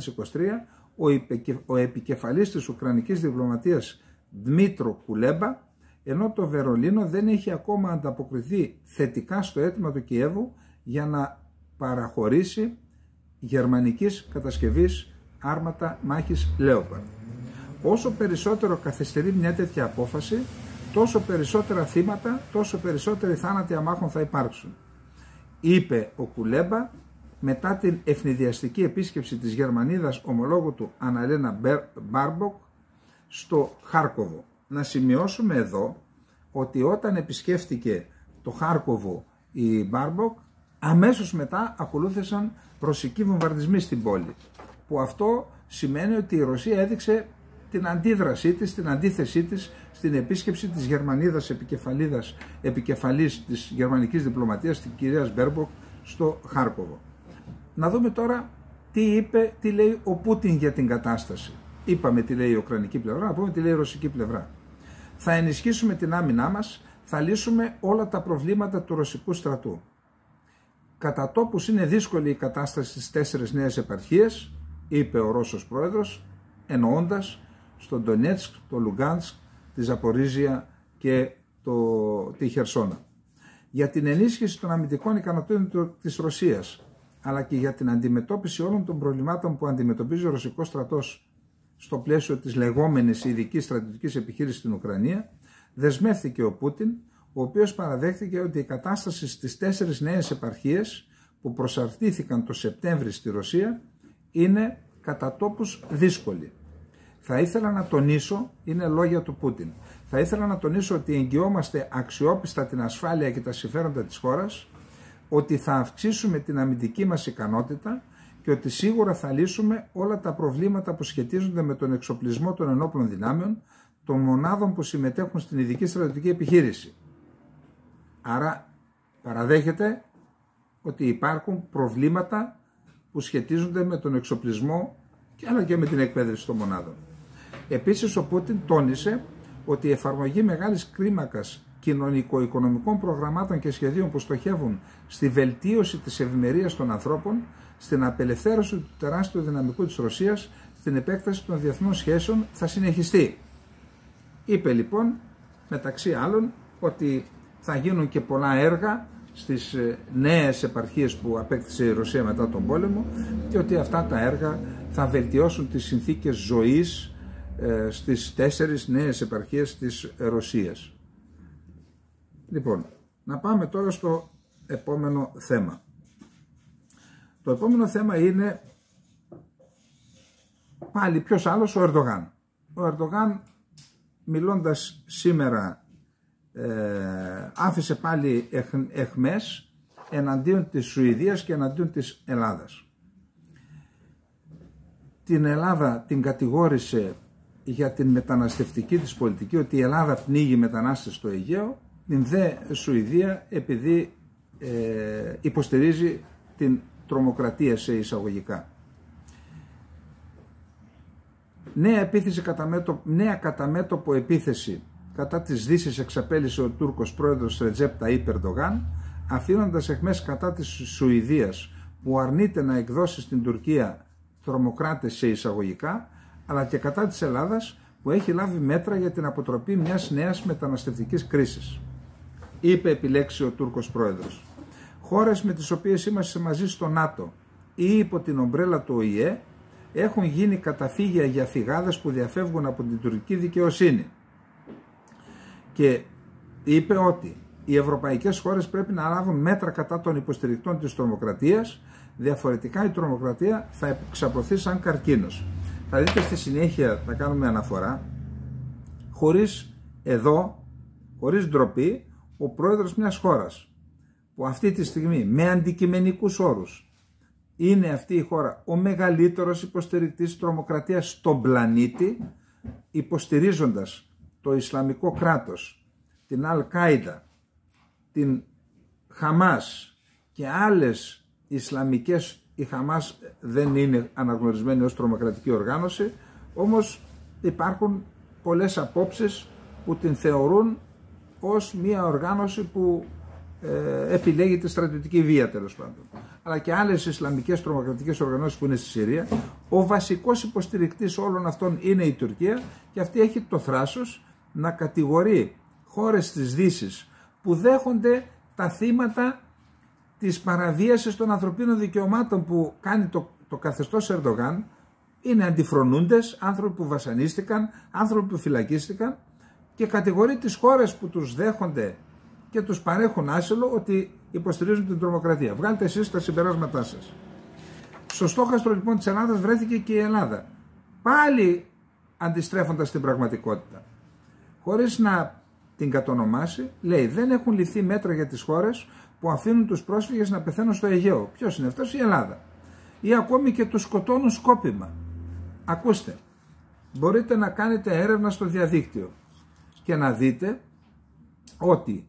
2023 ο επικεφαλής της Ουκρανικής διπλωματίας Δμήτρο Κουλέμπα, ενώ το Βερολίνο δεν έχει ακόμα ανταποκριθεί θετικά στο αίτημα του Κιέβου για να παραχωρήσει γερμανικής κατασκευής άρματα μάχης Leopard. Όσο περισσότερο καθυστερεί μια τέτοια απόφαση, τόσο περισσότερα θύματα, τόσο περισσότεροι θάνατοι αμάχων θα υπάρξουν, είπε ο Κουλέμπα μετά την ευνηδιαστική επίσκεψη της Γερμανίδας ομολόγου του Αναλένα Μπάρμποκ στο Χάρκοβο. Να σημειώσουμε εδώ ότι όταν επισκέφτηκε το Χάρκοβο η Μπάρμποκ, αμέσως μετά ακολούθησαν ρωσικοί βομβαρδισμοί στην πόλη, που αυτό σημαίνει ότι η Ρωσία έδειξε την αντίδρασή της, την αντίθεσή της στην επίσκεψη της Γερμανίδας επικεφαλής της γερμανικής διπλωματίας, την κυρία Μπέρμποκ, στο Χάρκοβο. Να δούμε τώρα τι λέει ο Πούτιν για την κατάσταση. Είπαμε τι λέει η Ουκρανική πλευρά, να πούμε τι λέει η Ρωσική πλευρά. Θα ενισχύσουμε την άμυνά μας, θα λύσουμε όλα τα προβλήματα του ρωσικού στρατού. Κατά τόπους είναι δύσκολη η κατάσταση στις 4 νέες επαρχίες, είπε ο Ρώσος πρόεδρος, εννοώντας στο Ντονέτσκ, το Λουγκάνσκ, τη Ζαπορίζια και τη Χερσόνα. Για την ενίσχυση των αμυντικών ικανοτήτων της Ρωσίας, αλλά και για την αντιμετώπιση όλων των προβλημάτων που αντιμετωπίζει ο ρωσικός στρατός στο πλαίσιο της λεγόμενης ειδικής στρατιωτικής επιχείρησης στην Ουκρανία, δεσμεύθηκε ο Πούτιν, ο οποίος παραδέχτηκε ότι η κατάσταση στις 4 νέες επαρχίες που προσαρτήθηκαν το Σεπτέμβρη στη Ρωσία είναι κατά τόπους δύσκολη. Θα ήθελα να τονίσω, είναι λόγια του Πούτιν, θα ήθελα να τονίσω ότι εγγυόμαστε αξιόπιστα την ασφάλεια και τα συμφέροντα της χώρας, ότι θα αυξήσουμε την αμυντική μας ικανότητα και ότι σίγουρα θα λύσουμε όλα τα προβλήματα που σχετίζονται με τον εξοπλισμό των ενόπλων δυνάμεων, των μονάδων που συμμετέχουν στην ειδική στρατιωτική επιχείρηση. Άρα παραδέχεται ότι υπάρχουν προβλήματα που σχετίζονται με τον εξοπλισμό αλλά και με την εκπαίδευση των μονάδων. Επίσης ο Πούτιν τόνισε ότι η εφαρμογή μεγάλης κλίμακας κοινωνικο-οικονομικών προγραμμάτων και σχεδίων που στοχεύουν στη βελτίωση της ευημερίας των ανθρώπων, στην απελευθέρωση του τεράστιου δυναμικού της Ρωσίας, στην επέκταση των διεθνών σχέσεων θα συνεχιστεί. Είπε λοιπόν μεταξύ άλλων ότι θα γίνουν και πολλά έργα στις νέες επαρχίες που απέκτησε η Ρωσία μετά τον πόλεμο και ότι αυτά τα έργα θα βελτιώσουν τις συνθήκες ζωής στις 4 νέες επαρχίες της Ρωσίας. Λοιπόν, να πάμε τώρα στο επόμενο θέμα. Το επόμενο θέμα είναι πάλι ποιος άλλος, ο Ερντογάν. Ο Ερντογάν, μιλώντας σήμερα, άφησε πάλι αιχμές εναντίον της Σουηδίας και εναντίον της Ελλάδας. Την Ελλάδα την κατηγόρησε για την μεταναστευτική της πολιτική, ότι η Ελλάδα πνίγει μετανάστες στο Αιγαίο, την δε Σουηδία επειδή υποστηρίζει την τρομοκρατία σε εισαγωγικά. Νέα κατά μέτωπο επίθεση κατά της Δύσης εξαπέλυσε ο Τούρκος πρόεδρος Ρετζέπ Ταΐπ Ερντογάν, αφήνοντας αιχμές κατά της Σουηδίας που αρνείται να εκδώσει στην Τουρκία τρομοκράτες σε εισαγωγικά, αλλά και κατά της Ελλάδας που έχει λάβει μέτρα για την αποτροπή μιας νέας μεταναστευτικής κρίσης. Είπε επιλέξει ο Τούρκος πρόεδρος: χώρες με τις οποίες είμαστε μαζί στο ΝΑΤΟ ή υπό την ομπρέλα του ΟΗΕ έχουν γίνει καταφύγια για φυγάδες που διαφεύγουν από την τουρκική δικαιοσύνη. Και είπε ότι οι ευρωπαϊκές χώρες πρέπει να λάβουν μέτρα κατά των υποστηρικτών της τρομοκρατίας, διαφορετικά η τρομοκρατία θα εξαπλωθεί σαν καρκίνος. Θα δείτε στη συνέχεια, θα κάνουμε αναφορά, χωρίς ντροπή, ο πρόεδρος μιας χώρας που αυτή τη στιγμή με αντικειμενικούς όρους είναι αυτή η χώρα ο μεγαλύτερος υποστηρικτής τρομοκρατίας στον πλανήτη, υποστηρίζοντας το Ισλαμικό κράτος, την Αλ-Κάιντα, την Χαμάς και άλλες Ισλαμικές. Η Χαμάς δεν είναι αναγνωρισμένη ως τρομοκρατική οργάνωση, όμως υπάρχουν πολλές απόψεις που την θεωρούν ως μια οργάνωση που επιλέγει τη στρατιωτική βία, τέλος πάντων. Αλλά και άλλες Ισλαμικές τρομοκρατικές οργανώσεις που είναι στη Συρία. Ο βασικός υποστηρικτής όλων αυτών είναι η Τουρκία και αυτή έχει το θράσος να κατηγορεί χώρες της Δύσης που δέχονται τα θύματα της παραβίασης των ανθρωπίνων δικαιωμάτων που κάνει το καθεστώς Ερντογάν. Είναι αντιφρονούντες, άνθρωποι που βασανίστηκαν, άνθρωποι που φυλακίστηκαν, και κατηγορεί τις χώρες που τους δέχονται και τους παρέχουν άσυλο ότι υποστηρίζουν την τρομοκρατία. Βγάλτε εσείς τα συμπεράσματά σας. Στο στόχαστρο λοιπόν της Ελλάδας βρέθηκε και η Ελλάδα, πάλι αντιστρέφοντας την πραγματικότητα. Χωρίς να την κατονομάσει, λέει: δεν έχουν ληφθεί μέτρα για τις χώρες που αφήνουν τους πρόσφυγες να πεθαίνουν στο Αιγαίο. Ποιος είναι αυτός? Η Ελλάδα. Ή ακόμη και τους σκοτώνουν σκόπιμα. Ακούστε, μπορείτε να κάνετε έρευνα στο διαδίκτυο και να δείτε ότι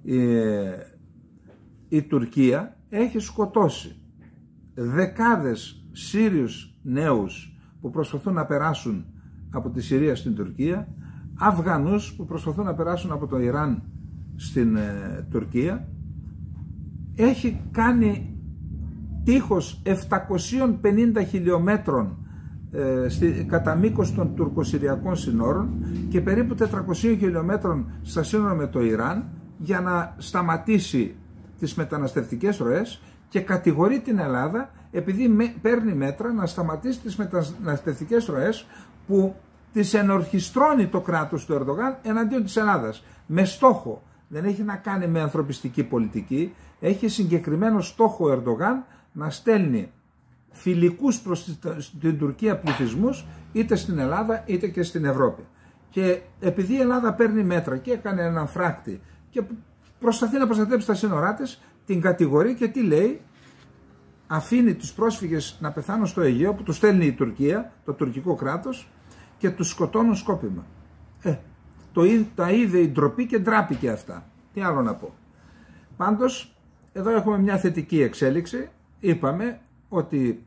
η Τουρκία έχει σκοτώσει δεκάδες Σύριους νέους που προσπαθούν να περάσουν από τη Συρία στην Τουρκία, Αφγανούς που προσπαθούν να περάσουν από το Ιράν στην Τουρκία. Έχει κάνει τείχος 750 χιλιόμετρων κατά μήκος των τουρκοσυριακών συνόρων και περίπου 400 χιλιόμετρων στα σύνορα με το Ιράν για να σταματήσει τις μεταναστευτικές ροές, και κατηγορεί την Ελλάδα επειδή παίρνει μέτρα να σταματήσει τις μεταναστευτικές ροές που τις ενορχιστρώνει το κράτος του Ερντογάν εναντίον της Ελλάδας. Με στόχο, δεν έχει να κάνει με ανθρωπιστική πολιτική, έχει συγκεκριμένο στόχο ο Ερντογάν να στέλνει φιλικούς προς την Τουρκία πληθυσμούς είτε στην Ελλάδα είτε και στην Ευρώπη. Και επειδή η Ελλάδα παίρνει μέτρα και έκανε έναν φράκτη και προσπαθεί να προστατέψει τα σύνορά της, την κατηγορεί και τι λέει? Αφήνει τους πρόσφυγες να πεθάνουν στο Αιγαίο που τους στέλνει η Τουρκία, το τουρκικό κράτος, και τους σκοτώνουν σκόπιμα. Τα είδε η ντροπή και ντράπηκε αυτά. Τι άλλο να πω? Πάντως, εδώ έχουμε μια θετική εξέλιξη. Είπαμε ότι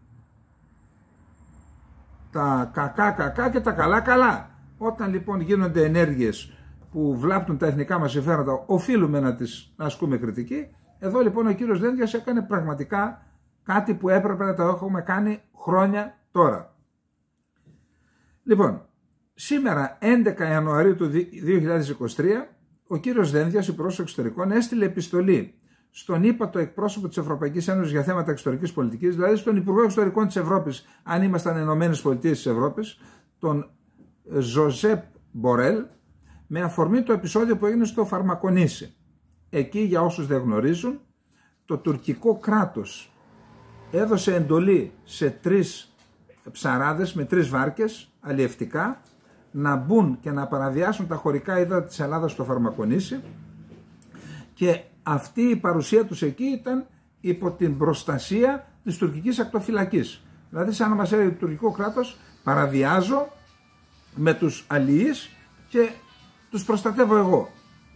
τα κακά κακά και τα καλά καλά. Όταν λοιπόν γίνονται ενέργειες που βλάπτουν τα εθνικά μας συμφέροντα, οφείλουμε να τις ασκούμε κριτική. Εδώ λοιπόν ο κύριος Δένδιας έκανε πραγματικά κάτι που έπρεπε να το έχουμε κάνει χρόνια τώρα. Λοιπόν, σήμερα 11 Ιανουαρίου του 2023, ο κύριος Δένδιας, υπουργός εξωτερικών, έστειλε επιστολή στον ύπατο εκπρόσωπο της Ευρωπαϊκής Ένωσης για θέματα εξωτερικής πολιτικής, δηλαδή στον Υπουργό Εξωτερικών της Ευρώπης, αν ήμασταν Ηνωμένες Πολιτείες της Ευρώπης, τον Ζωζέπ Μπορέλ, με αφορμή το επεισόδιο που έγινε στο Φαρμακονήσι. Εκεί, για όσους δεν γνωρίζουν, το τουρκικό κράτος έδωσε εντολή σε 3 ψαράδες με 3 βάρκες αλλιευτικά να μπουν και να παραβιάσουν τα χωρικά ύδατα της Ελλάδας στο Φαρμακονήσι, και αυτή η παρουσία τους εκεί ήταν υπό την προστασία της τουρκικής ακτοφυλακής. Δηλαδή σαν να μας έλεγε το τουρκικό κράτος, παραβιάζω με τους αλλιείς και τους προστατεύω εγώ.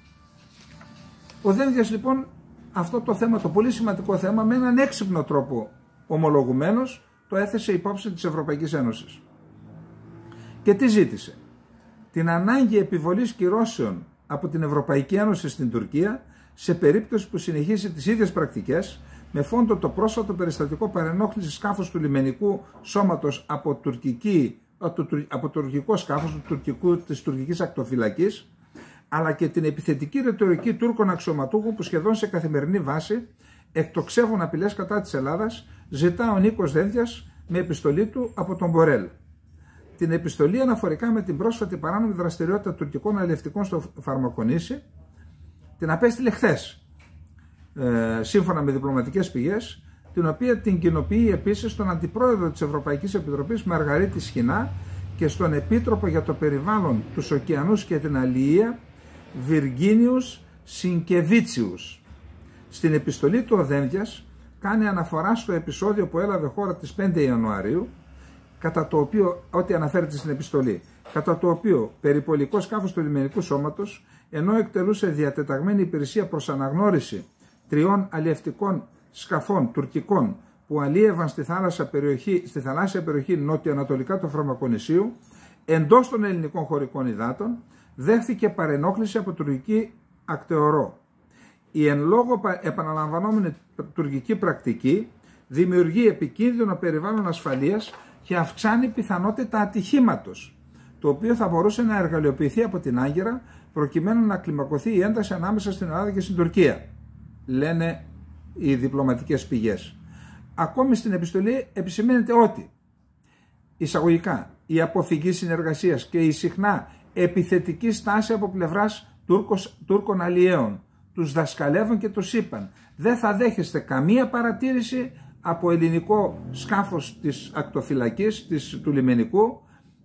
Ο Δένδιας λοιπόν αυτό το θέμα, το πολύ σημαντικό θέμα, με έναν έξυπνο τρόπο ομολογουμένος το έθεσε υπόψη της Ευρωπαϊκής Ένωσης. Και τι ζήτησε? Την ανάγκη επιβολής κυρώσεων από την Ευρωπαϊκή Ένωση στην Τουρκία σε περίπτωση που συνεχίσει τις ίδιες πρακτικές, με φόντο το πρόσφατο περιστατικό παρενόχλησης σκάφους του λιμενικού σώματος από τουρκικό σκάφος της τουρκικής ακτοφυλακής, αλλά και την επιθετική ρητορική Τούρκων αξιωματούχων που σχεδόν σε καθημερινή βάση εκτοξεύουν απειλές κατά της Ελλάδας, ζητά ο Νίκος Δένδιας με επιστολή του από τον Μπορέλ. Την επιστολή αναφορικά με την πρόσφατη παράνομη δραστηριότητα τουρκικών αλλιευτικών στο Φαρμακονήσι την απέστειλε χθες, σύμφωνα με διπλωματικές πηγές, την οποία την κοινοποιεί επίσης στον Αντιπρόεδρο της Ευρωπαϊκής Επιτροπής Μαργαρίτη Σχοινά και στον Επίτροπο για το Περιβάλλον, τους Ωκεανούς και την Αλληλεία Βιργίνιους Σινκεβίτσιους. Στην επιστολή του ο Δένδιας κάνει αναφορά στο επεισόδιο που έλαβε χώρα τις 5 Ιανουαρίου, κατά το οποίο, ό,τι αναφέρεται στην επιστολή, κατά το οποίο περιπολικό σκάφος του λιμενικού σώματος, ενώ εκτελούσε διατεταγμένη υπηρεσία προς αναγνώριση 3 αλλιευτικών σκαφών τουρκικών που αλλίευαν στη θαλάσσια περιοχή νότιο-ανατολικά του Φαρμακονησίου, εντός των ελληνικών χωρικών υδάτων, δέχθηκε παρενόχληση από τουρκική ακτεωρό. Η εν λόγω επαναλαμβανόμενη τουρκική πρακτική δημιουργεί επικίνδυνο περιβάλλον ασφαλείας και αυξάνει πιθανότητα ατυχήματος, το οποίο θα μπορούσε να εργαλειοποιηθεί από την Άγκυρα προκειμένου να κλιμακωθεί η ένταση ανάμεσα στην Ελλάδα και στην Τουρκία, λένε οι διπλωματικές πηγές. Ακόμη στην επιστολή επισημαίνεται ότι, εισαγωγικά, η αποφυγή συνεργασίας και η συχνά επιθετική στάση από πλευράς Τούρκων αλλιέων τους δασκαλεύουν και τους είπαν: δεν θα δέχεστε καμία παρατήρηση από σκάφος της ακτοφυλακής του λιμενικού,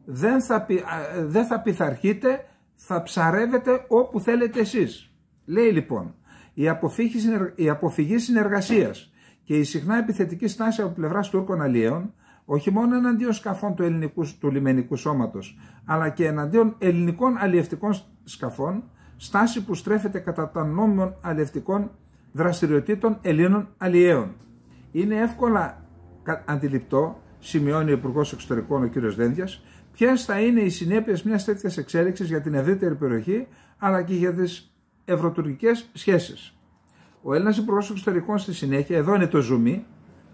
δεν θα πειθαρχείτε, θα ψαρεύετε όπου θέλετε εσείς. Λέει λοιπόν, η αποφυγή συνεργασίας και η συχνά επιθετική στάση από πλευράς Τούρκων αλλιέων, όχι μόνο εναντίον σκαφών του λιμενικού σώματος, αλλά και εναντίον ελληνικών αλλιευτικών σκαφών, στάση που στρέφεται κατά των νόμιμων αλλιευτικών δραστηριοτήτων Ελλήνων αλλιέων. Είναι εύκολα αντιληπτό, σημειώνει ο Υπουργός Εξωτερικών ο κ. Δένδιας, ποιες θα είναι οι συνέπειες μιας τέτοιας εξέλιξης για την ευρύτερη περιοχή, αλλά και για τις ευρωτουρκικές σχέσεις. Ο Έλληνας Υπουργός Εξωτερικών στη συνέχεια, εδώ είναι το ζουμί,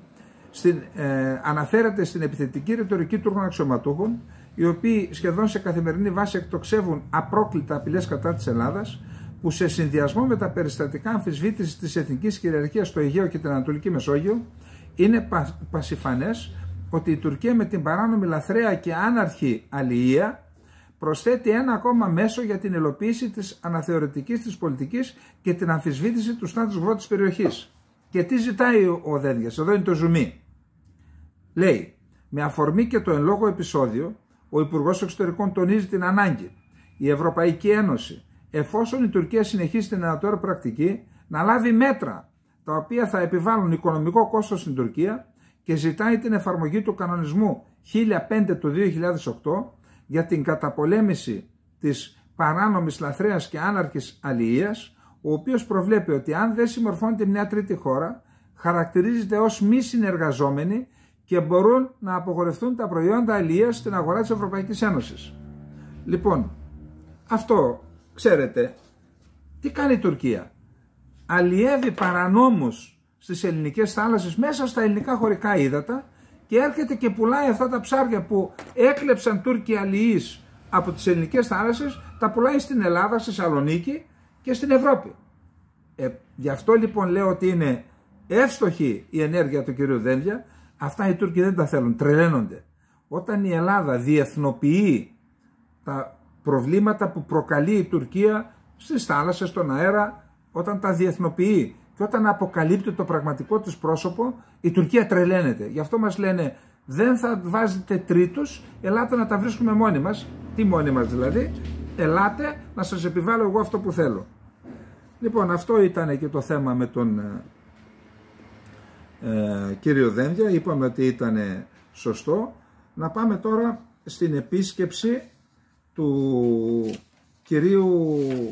αναφέρεται στην επιθετική ρητορική Τούρκων αξιωματούχων, οι οποίοι σχεδόν σε καθημερινή βάση εκτοξεύουν απρόκλητα απειλές κατά της Ελλάδας, που σε συνδυασμό με τα περιστατικά αμφισβήτησης της εθνικής κυριαρχίας στο Αιγαίο και την Ανατολική Μεσόγειο, είναι πασιφανές ότι η Τουρκία με την παράνομη, λαθρέα και άναρχη αλληλεία προσθέτει ένα ακόμα μέσο για την υλοποίηση της αναθεωρητικής της πολιτικής και την αμφισβήτηση του status quo της περιοχής. Και τι ζητάει ο Δένδιας? Εδώ είναι το ζουμί. Λέει, με αφορμή και το εν λόγω επεισόδιο, ο Υπουργός Εξωτερικών τονίζει την ανάγκη η Ευρωπαϊκή Ένωση, εφόσον η Τουρκία συνεχίσει την ανατόρη πρακτική, να λάβει μέτρα τα οποία θα επιβάλλουν οικονομικό κόστος στην Τουρκία, και ζητάει την εφαρμογή του κανονισμού 1005 του 2008 για την καταπολέμηση της παράνομης, λαθρέας και άναρχης αλληλείας, ο οποίος προβλέπει ότι αν δεν συμμορφώνεται μια τρίτη χώρα, χαρακτηρίζεται ως μη συνεργαζόμενη και μπορούν να απογορευτούν τα προϊόντα αλληλείας στην αγορά της Ευρωπαϊκής Ένωσης. Λοιπόν, αυτό ξέρετε, τι κάνει η Τουρκία? Αλλιεύει παρανόμως στις ελληνικές θάλασσες, μέσα στα ελληνικά χωρικά ύδατα, και έρχεται και πουλάει αυτά τα ψάρια που έκλεψαν Τούρκοι αλλιείς από τις ελληνικές θάλασσες, τα πουλάει στην Ελλάδα, στη Θεσσαλονίκη και στην Ευρώπη. Γι' αυτό λοιπόν λέω ότι είναι εύστοχη η ενέργεια του κυρίου Δένδια. Αυτά οι Τούρκοι δεν τα θέλουν, τρελαίνονται. Όταν η Ελλάδα διεθνοποιεί τα προβλήματα που προκαλεί η Τουρκία στις θάλασσες, στον αέρα, όταν τα διεθνοποιεί και όταν αποκαλύπτει το πραγματικό της πρόσωπο, η Τουρκία τρελαίνεται. Γι' αυτό μας λένε, δεν θα βάζετε τρίτους, ελάτε να τα βρίσκουμε μόνοι μας. Τι μόνοι μας δηλαδή? Ελάτε να σας επιβάλλω εγώ αυτό που θέλω. Λοιπόν, αυτό ήταν και το θέμα με τον κύριο Δένδια. Είπαμε ότι ήταν σωστό. Να πάμε τώρα στην επίσκεψη του κυρίου...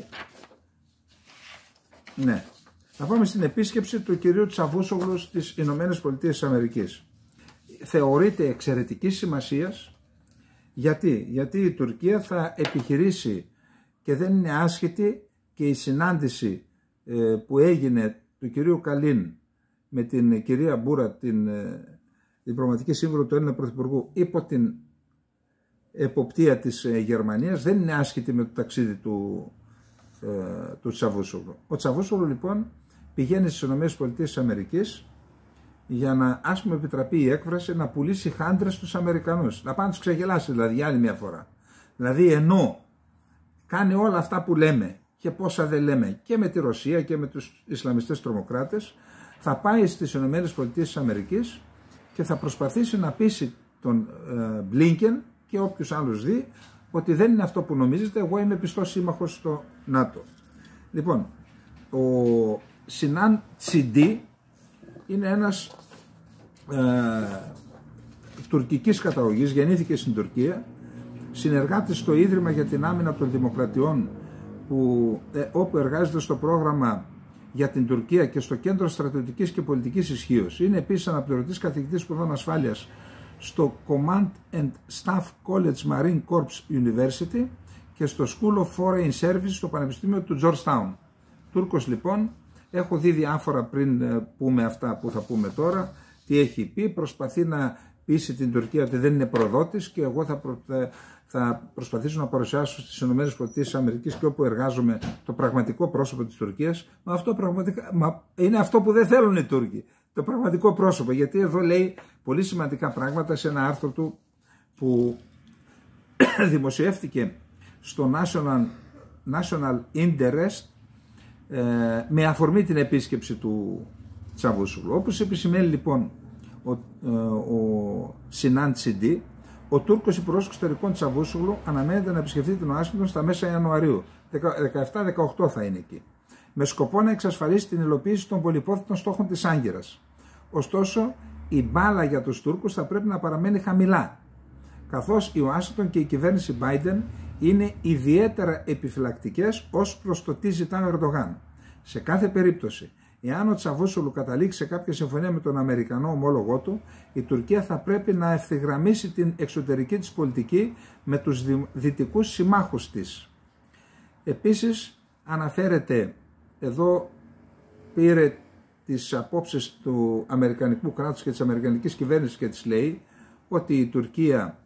Ναι. Να πάμε στην επίσκεψη του κυρίου Τσαβούσογλου στις Ηνωμένες Πολιτείες της Αμερικής. Θεωρείται εξαιρετικής σημασίας. Γιατί η Τουρκία θα επιχειρήσει, και δεν είναι άσχετη και η συνάντηση που έγινε του κυρίου Καλίν με την κυρία Μπούρα, την διπλωματική σύμβουλο του Έλληνα Πρωθυπουργού, υπό την εποπτεία της Γερμανίας, δεν είναι άσχετη με το ταξίδι του Τσαβούσογλου. Ο Τσαβούσογλου λοιπόν πηγαίνει στις ΗΠΑ για να, ας πούμε επιτραπεί η έκφραση, να πουλήσει χάντρες στους Αμερικανούς. Να πάνε τους ξεγελάσει δηλαδή για άλλη μια φορά. Δηλαδή ενώ κάνει όλα αυτά που λέμε και πόσα δεν λέμε και με τη Ρωσία και με τους Ισλαμιστές τρομοκράτες, θα πάει στις ΗΠΑ και θα προσπαθήσει να πείσει τον Μπλίνκεν και όποιους άλλους δει ότι δεν είναι αυτό που νομίζετε, εγώ είμαι πιστός σύμμαχος στο ΝΑΤΟ. Λοιπόν, ο Σινάν Τσιντί είναι ένας τουρκικής καταγωγής, γεννήθηκε στην Τουρκία, συνεργάτης στο Ίδρυμα για την Άμυνα των Δημοκρατιών, όπου εργάζεται στο πρόγραμμα για την Τουρκία και στο Κέντρο Στρατιωτικής και Πολιτικής Ισχύως. Είναι επίσης αναπληρωτής καθηγητής σπουδών ασφάλειας στο Command and Staff College Marine Corps University και στο School of Foreign Service στο Πανεπιστήμιο του Georgetown. Τούρκος λοιπόν, έχω δει διάφορα πριν πούμε αυτά που θα πούμε τώρα, τι έχει πει, προσπαθεί να πείσει την Τουρκία ότι δεν είναι προδότης, και εγώ θα προσπαθήσω να παρουσιάσω στις ΗΠΑ και όπου εργάζομαι το πραγματικό πρόσωπο της Τουρκίας. Είναι αυτό που δεν θέλουν οι Τούρκοι, το πραγματικό πρόσωπο, γιατί εδώ λέει πολύ σημαντικά πράγματα σε ένα άρθρο του που δημοσιεύτηκε στο National Interest με αφορμή την επίσκεψη του Τσαβούσογλου. Όπως επισημαίνει λοιπόν ο Σινάν Τσιντί, ο Τούρκος Υπουργός Εξωτερικών Τσαβούσογλου αναμένεται να επισκεφτεί την Ουάσιγκτον στα μέσα Ιανουαρίου, 17-18 θα είναι εκεί, με σκοπό να εξασφαλίσει την υλοποίηση των πολυπόθητων στόχων της Άγκυρας. Ωστόσο, η μπάλα για τους Τούρκους θα πρέπει να παραμένει χαμηλά, καθώς η Ουάσιγκτον και η κυβέρνηση Biden είναι ιδιαίτερα επιφυλακτικές ως προς το τι ζητά ο Ερντογάν. Σε κάθε περίπτωση, εάν ο Τσαβούσογλου καταλήξει σε κάποια συμφωνία με τον Αμερικανό ομόλογό του, η Τουρκία θα πρέπει να ευθυγραμμίσει την εξωτερική της πολιτική με τους δυτικούς συμμάχους της. Επίσης, αναφέρεται εδώ, πήρε τις απόψεις του Αμερικανικού κράτους και της Αμερικανικής κυβέρνησης και της λέει ότι η Τουρκία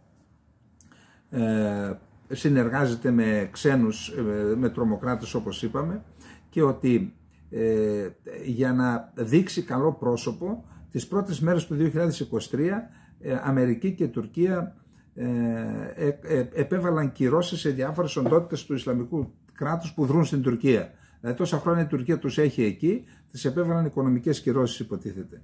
συνεργάζεται με ξένους, με τρομοκράτες όπως είπαμε, και ότι για να δείξει καλό πρόσωπο, τις πρώτες μέρες του 2023 Αμερική και Τουρκία επέβαλαν κυρώσεις σε διάφορες οντότητες του Ισλαμικού κράτους που δρούν στην Τουρκία. Δηλαδή τόσα χρόνια η Τουρκία τους έχει εκεί, τις επέβαλαν οικονομικές κυρώσεις υποτίθεται.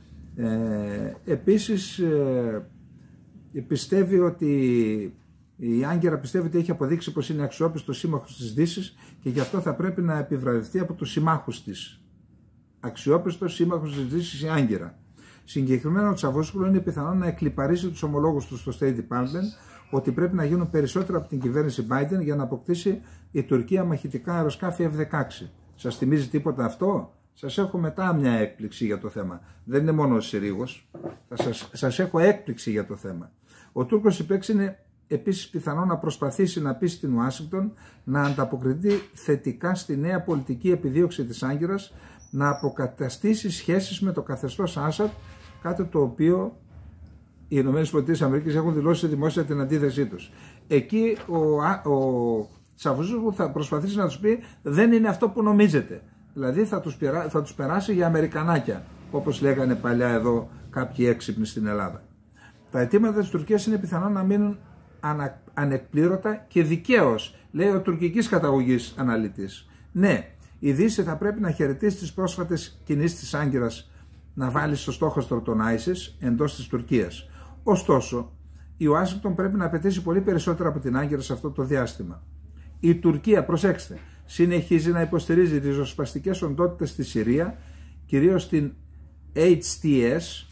Επίσης πιστεύει ότι η Άγκυρα πιστεύει ότι έχει αποδείξει πως είναι αξιόπιστος σύμμαχος της Δύσης και γι' αυτό θα πρέπει να επιβραβευτεί από τους συμμάχους της. Αξιόπιστος σύμμαχος της Δύσης η Άγκυρα. Συγκεκριμένα ο Τσαβούσογλου είναι πιθανό να εκλιπαρίσει τους ομολόγους του στο State Department ότι πρέπει να γίνουν περισσότερα από την κυβέρνηση Biden για να αποκτήσει η Τουρκία μαχητικά αεροσκάφη F-16. Σας θυμίζει τίποτα αυτό? Σας έχω μετά μια έκπληξη για το θέμα. Δεν είναι μόνο ο Συρίγος. Σας έχω έκπληξη για το θέμα. Ο Τούρκος υπέξ είναι επίσης πιθανό να προσπαθήσει να πείσει την Ουάσιγκτον να ανταποκριθεί θετικά στη νέα πολιτική επιδίωξη της Άγκυρας, να αποκαταστήσει σχέσεις με το καθεστώς Άσαντ, κάτι το οποίο οι ΗΠΑ έχουν δηλώσει δημόσια την αντίθεσή τους. Εκεί ο Τσαβούσογλου θα προσπαθήσει να τους πει δεν είναι αυτό που νομίζετε. Δηλαδή θα τους περάσει για Αμερικανάκια, όπως λέγανε παλιά εδώ κάποιοι έξυπνοι στην Ελλάδα. Τα αιτήματα της Τουρκίας είναι πιθανό να μείνουν ανεκπλήρωτα και δικαίως, λέει ο τουρκικής καταγωγής αναλυτής. Ναι, η Δύση θα πρέπει να χαιρετήσει τις πρόσφατες κινήσεις της Άγκυρας να βάλει στο στόχαστρο τον ISIS εντός της Τουρκίας. Ωστόσο, η Ουάσιγκτον πρέπει να απαιτήσει πολύ περισσότερα από την Άγκυρα σε αυτό το διάστημα. Η Τουρκία, προσέξτε, συνεχίζει να υποστηρίζει ριζοσπαστικές οντότητες στη Συρία, κυρίως την HTS,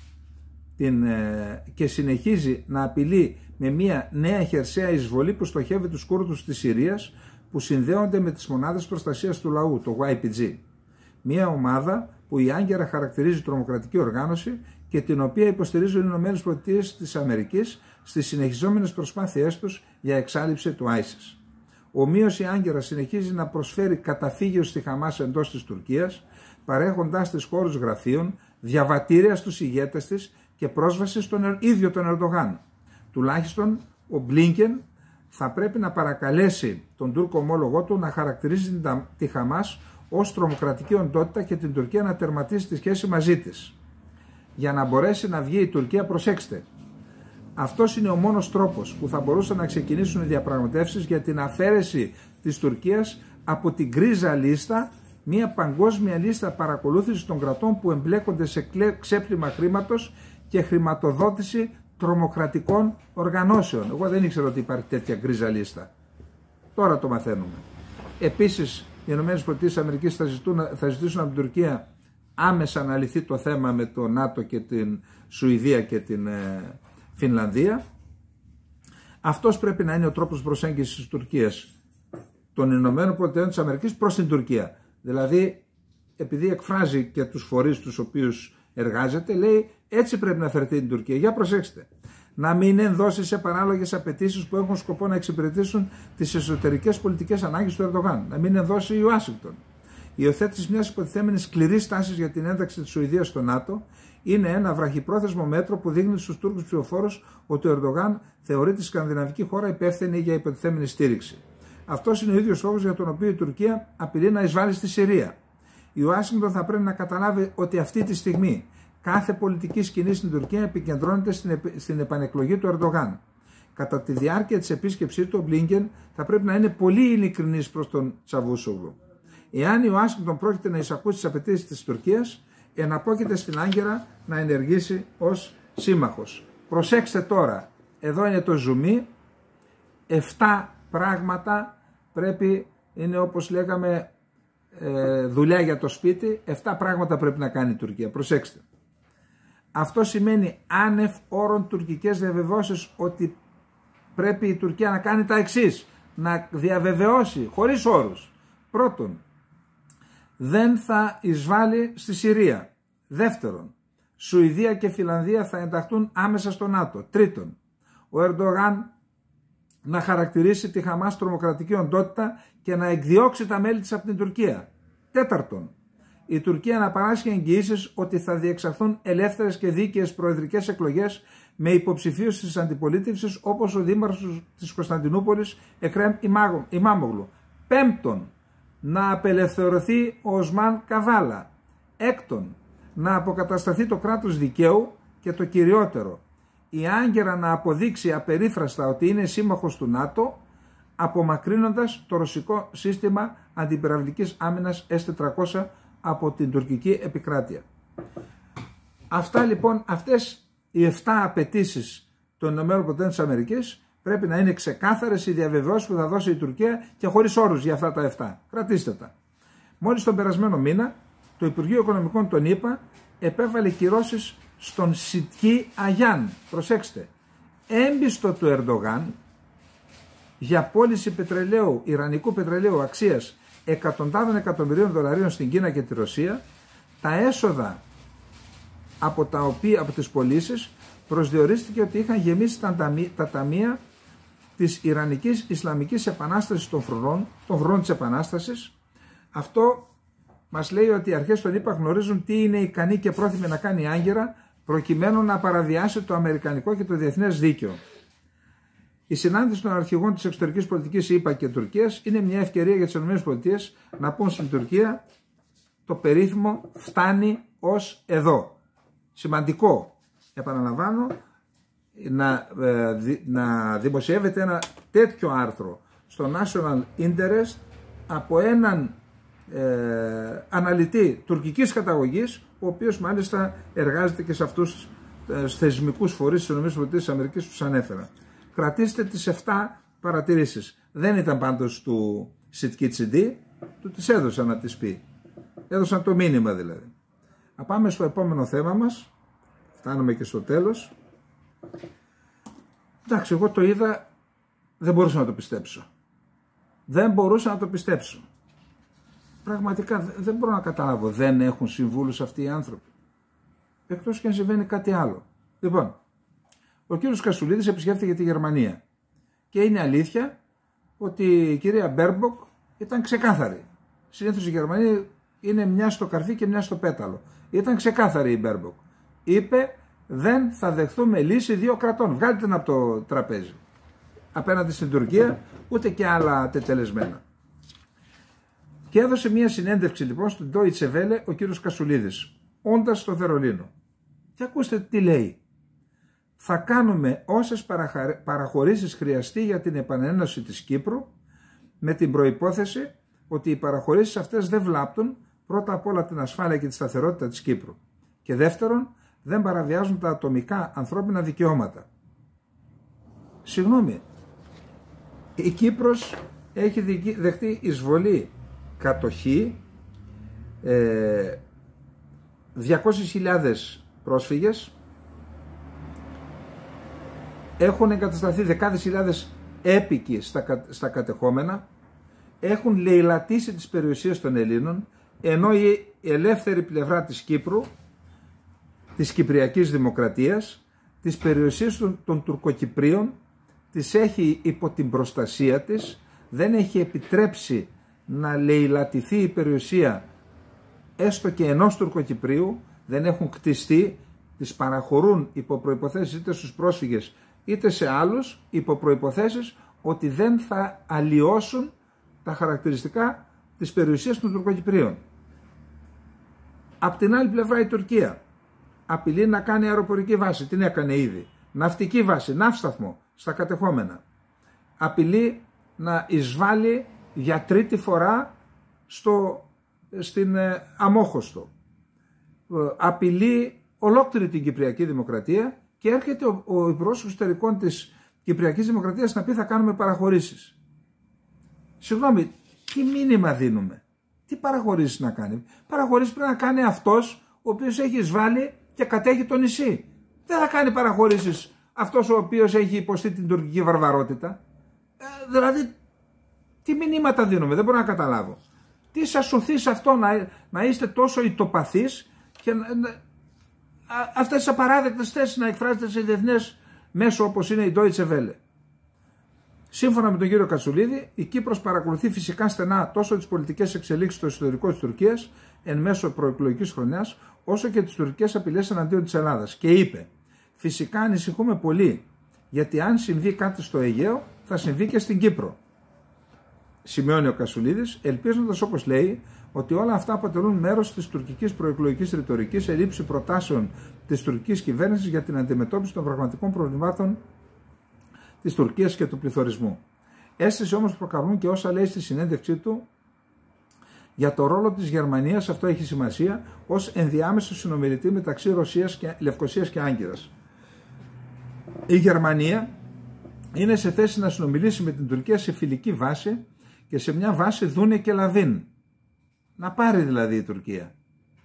και συνεχίζει να απειλεί με μια νέα χερσαία εισβολή που στοχεύει τους Κούρδους της Συρίας, που συνδέονται με τις μονάδες προστασίας του λαού, το YPG. Μια ομάδα που η Άγκυρα χαρακτηρίζει τρομοκρατική οργάνωση και την οποία υποστηρίζουν οι ΗΠΑ της Αμερικής στις συνεχιζόμενες προσπάθειές τους για εξάλειψη του ISIS. Ομοίως η Άγκυρα συνεχίζει να προσφέρει καταφύγιο στη Χαμάς εντός της Τουρκίας, παρέχοντάς της χώρους γραφείων, διαβατήρια στους ηγέτες της και πρόσβαση στον ίδιο τον Ερντογάν. Τουλάχιστον ο Μπλίνκεν θα πρέπει να παρακαλέσει τον Τούρκο ομόλογό του να χαρακτηρίζει τη Χαμάς ως τρομοκρατική οντότητα και την Τουρκία να τερματίσει τη σχέση μαζί της. Για να μπορέσει να βγει η Τουρκία, προσέξτε, αυτός είναι ο μόνος τρόπος που θα μπορούσαν να ξεκινήσουν οι διαπραγματεύσεις για την αφαίρεση της Τουρκίας από την γκρίζα λίστα, μια παγκόσμια λίστα παρακολούθησης των κρατών που εμπλέκονται σε ξέπλυμα χρήματος και χρηματοδότηση τρομοκρατικών οργανώσεων. Εγώ δεν ήξερα ότι υπάρχει τέτοια γκρίζα λίστα. Τώρα το μαθαίνουμε. Επίσης, οι ΗΠΑ θα ζητήσουν από την Τουρκία άμεσα να λυθεί το θέμα με το ΝΑΤΟ και την Σουηδία και την Φινλανδία. Αυτός πρέπει να είναι ο τρόπος προσέγγισης της Τουρκίας, των ΗΠΑ προς την Τουρκία. Δηλαδή, επειδή εκφράζει και τους φορείς τους οποίους εργάζεται, λέει έτσι πρέπει να φερθεί την Τουρκία. Για προσέξτε. Να μην ενδώσει σε παράλογες απαιτήσεις που έχουν σκοπό να εξυπηρετήσουν τις εσωτερικές πολιτικές ανάγκες του Ερντογάν. Να μην ενδώσει η Ουάσιγκτον. Η υιοθέτηση μιας υποτιθέμενης σκληρής τάσης για την ένταξη της Σουηδίας στο ΝΑΤΟ είναι ένα βραχυπρόθεσμο μέτρο που δείχνει στους Τούρκους ψηφοφόρους ότι ο Ερντογάν θεωρεί τη σκανδιναβική χώρα υπεύθυνη για υποτιθέμενη στήριξη. Αυτός είναι ο ίδιος λόγος για τον οποίο η Τουρκία απειλεί να εισβάλλει στη Συρία. Η Ουάσιγκτον θα πρέπει να καταλάβει ότι αυτή τη στιγμή κάθε πολιτική σκηνή στην Τουρκία επικεντρώνεται στην επανεκλογή του Ερντογάν. Κατά τη διάρκεια της επίσκεψής του, ο Μπλίνκεν θα πρέπει να είναι πολύ ειλικρινής προς τον Τσαβούσογλου. Εάν η Ουάσιγκτον πρόκειται να εισακούσει τις απαιτήσεις της Τουρκίας, εναπόκειται στην Άγκυρα να ενεργήσει ως σύμμαχος. Προσέξτε τώρα, εδώ είναι το ζουμί, 7 πράγματα πρέπει, είναι όπως λέγαμε δουλειά για το σπίτι, 7 πράγματα πρέπει να κάνει η Τουρκία. Προσέξτε. Αυτό σημαίνει άνευ όρων τουρκικές διαβεβαιώσεις ότι πρέπει η Τουρκία να κάνει τα εξής, να διαβεβαιώσει χωρίς όρους. Πρώτον, δεν θα εισβάλλει στη Συρία. Δεύτερον, Σουηδία και Φινλανδία θα ενταχθούν άμεσα στο ΝΑΤΟ. Τρίτον, ο Ερντογάν να χαρακτηρίσει τη Χαμάς τρομοκρατική οντότητα και να εκδιώξει τα μέλη της από την Τουρκία. Τέταρτον, η Τουρκία να παράσχει εγγυήσεις ότι θα διεξαχθούν ελεύθερες και δίκαιες προεδρικές εκλογές με υποψηφίους της αντιπολίτευσης όπως ο δήμαρχος της Κωνσταντινούπολης Εκρέμ Ιμάμογλου. Πέμπτον, να απελευθερωθεί ο Οσμάν Καβάλα. Έκτον, να αποκατασταθεί το κράτος δικαίου και το κυριότερο, η Άγκυρα να αποδείξει απερίφραστα ότι είναι σύμμαχος του ΝΑΤΟ, απομακρύνοντας το ρωσικό σύστημα αντιπυραυλικής άμυνας S-400 από την τουρκική επικράτεια. Αυτά λοιπόν, αυτές οι 7 απαιτήσεις των ΗΠΑ πρέπει να είναι ξεκάθαρες οι διαβεβαιώσεις που θα δώσει η Τουρκία και χωρίς όρους για αυτά τα 7. Κρατήστε τα. Μόλις τον περασμένο μήνα, το Υπουργείο Οικονομικών των ΗΠΑ επέβαλε κυρώσεις στον Σιτκί Αγιάν. Προσέξτε. Έμπιστο του Ερντογάν για πώληση πετρελαίου, ιρανικού πετρελαίου αξίας εκατοντάδων εκατομμυρίων δολαρίων στην Κίνα και τη Ρωσία, τα έσοδα από τις πωλήσεις προσδιορίστηκε ότι είχαν γεμίσει τα ταμεία της Ιρανικής Ισλαμικής Επανάστασης των φρουρών της Επανάστασης. Αυτό μας λέει ότι οι αρχές των ΗΠΑ γνωρίζουν τι είναι ικανή και πρόθυμη να κάνει η Άγκυρα προκειμένου να παραβιάσει το αμερικανικό και το διεθνές δίκαιο. Η συνάντηση των αρχηγών της εξωτερικής πολιτικής ΗΠΑ και Τουρκίας είναι μια ευκαιρία για τις ΗΠΑ να πούν στην Τουρκία το περίφημο φτάνει ως εδώ. Σημαντικό, επαναλαμβάνω, να δημοσιεύεται ένα τέτοιο άρθρο στο National Interest από έναν αναλυτή τουρκικής καταγωγής, ο οποίος μάλιστα εργάζεται και σε αυτούς τους θεσμικούς φορείς της ΗΠΑ που σας ανέφερα. Κρατήστε τις 7 παρατηρήσεις. Δεν ήταν πάντως του Σιτκίτσιντι, του τις έδωσαν να τις πει. Έδωσαν το μήνυμα δηλαδή. Να πάμε στο επόμενο θέμα μας. Φτάνουμε και στο τέλος. Εντάξει, εγώ το είδα, δεν μπορούσα να το πιστέψω. Δεν μπορούσα να το πιστέψω. Πραγματικά δεν μπορώ να καταλάβω. Δεν έχουν συμβούλους αυτοί οι άνθρωποι. Εκτός και αν συμβαίνει κάτι άλλο. Λοιπόν, ο κύριος Κασουλίδης επισκέφθηκε τη Γερμανία. Και είναι αλήθεια ότι η κυρία Μπέρμποκ ήταν ξεκάθαρη. Συνήθως η Γερμανία είναι μια στο καρφί και μια στο πέταλο. Ήταν ξεκάθαρη η Μπέρμποκ. Είπε δεν θα δεχθούμε λύση 2 κρατών. Βγάλτε την από το τραπέζι. Απέναντι στην Τουρκία, ούτε και άλλα τετελεσμένα. Και έδωσε μια συνέντευξη λοιπόν στον Deutsche Welle ο κύριος Κασουλίδης, όντας στο Βερολίνο. Και ακούστε τι λέει. Θα κάνουμε όσες παραχωρήσεις χρειαστεί για την επανένωση της Κύπρου, με την προϋπόθεση ότι οι παραχωρήσεις αυτές δεν βλάπτουν πρώτα απ' όλα την ασφάλεια και τη σταθερότητα της Κύπρου και δεύτερον δεν παραβιάζουν τα ατομικά ανθρώπινα δικαιώματα. Συγγνώμη, η Κύπρος έχει δεχτεί εισβολή, κατοχή, 200.000 πρόσφυγες, έχουν εγκατασταθεί δεκάδες χιλιάδες έπικοι στα κατεχόμενα, έχουν λαιλατίσει τις περιουσίες των Ελλήνων, ενώ η ελεύθερη πλευρά της Κύπρου, της Κυπριακής Δημοκρατίας, τις περιουσίες των Τουρκοκυπρίων, τις έχει υπό την προστασία της, δεν έχει επιτρέψει να λαιλατηθεί η περιουσία έστω και ενός Τουρκοκυπρίου, δεν έχουν κτιστεί, τις παραχωρούν υπό προϋποθέσεις είτε στους πρόσφυγες είτε σε άλλους, υπό προϋποθέσεις ότι δεν θα αλλοιώσουν τα χαρακτηριστικά της περιουσίας των Τουρκοκυπρίων. Απ' την άλλη πλευρά η Τουρκία απειλεί να κάνει αεροπορική βάση, την έκανε ήδη, ναυτική βάση, ναύσταθμο στα κατεχόμενα. Απειλεί να εισβάλλει για 3η φορά στην Αμόχωστο. Απειλεί ολόκληρη την Κυπριακή Δημοκρατία και έρχεται ο Υπουργός Εξωτερικών της Κυπριακής Δημοκρατίας να πει θα κάνουμε παραχωρήσεις. Συγγνώμη, τι μήνυμα δίνουμε, τι παραχωρήσεις να κάνει? Παραχωρήσεις πρέπει να κάνει αυτός ο οποίος έχει εισβάλει και κατέχει το νησί. Δεν θα κάνει παραχωρήσεις αυτός ο οποίος έχει υποστεί την τουρκική βαρβαρότητα. Δηλαδή, τι μηνύματα δίνουμε, δεν μπορώ να καταλάβω. Τι σας σωθεί σε αυτό να είστε τόσο ητοπαθείς και αυτές τις απαράδεκτες θέσεις να εκφράζετε σε διεθνές μέσο όπως είναι η Deutsche Welle. Σύμφωνα με τον κύριο Κασουλίδη, η Κύπρος παρακολουθεί φυσικά στενά τόσο τις πολιτικές εξελίξεις στο εσωτερικό της Τουρκίας εν μέσω προεκλογικής χρονιάς, όσο και τις τουρκικές απειλές εναντίον της Ελλάδας. Και είπε, φυσικά ανησυχούμε πολύ, γιατί αν συμβεί κάτι στο Αιγαίο, θα συμβεί και στην Κύπρο. Σημειώνει ο Κασουλίδης, ελπίζοντας όπως λέει, ότι όλα αυτά αποτελούν μέρος της τουρκικής προεκλογικής ρητορικής εν ύψη προτάσεων της τουρκικής κυβέρνησης για την αντιμετώπιση των πραγματικών προβλημάτων της Τουρκίας και του πληθωρισμού. Αίσθηση όμως προκαλούν και όσα λέει στη συνέντευξή του για το ρόλο της Γερμανίας, αυτό έχει σημασία, ως ενδιάμεσο συνομιλητή μεταξύ Λευκωσίας και Άγκυρας. Η Γερμανία είναι σε θέση να συνομιλήσει με την Τουρκία σε φιλική βάση και σε μια βάση Δούνε και Λαβίν. Να πάρει δηλαδή η Τουρκία.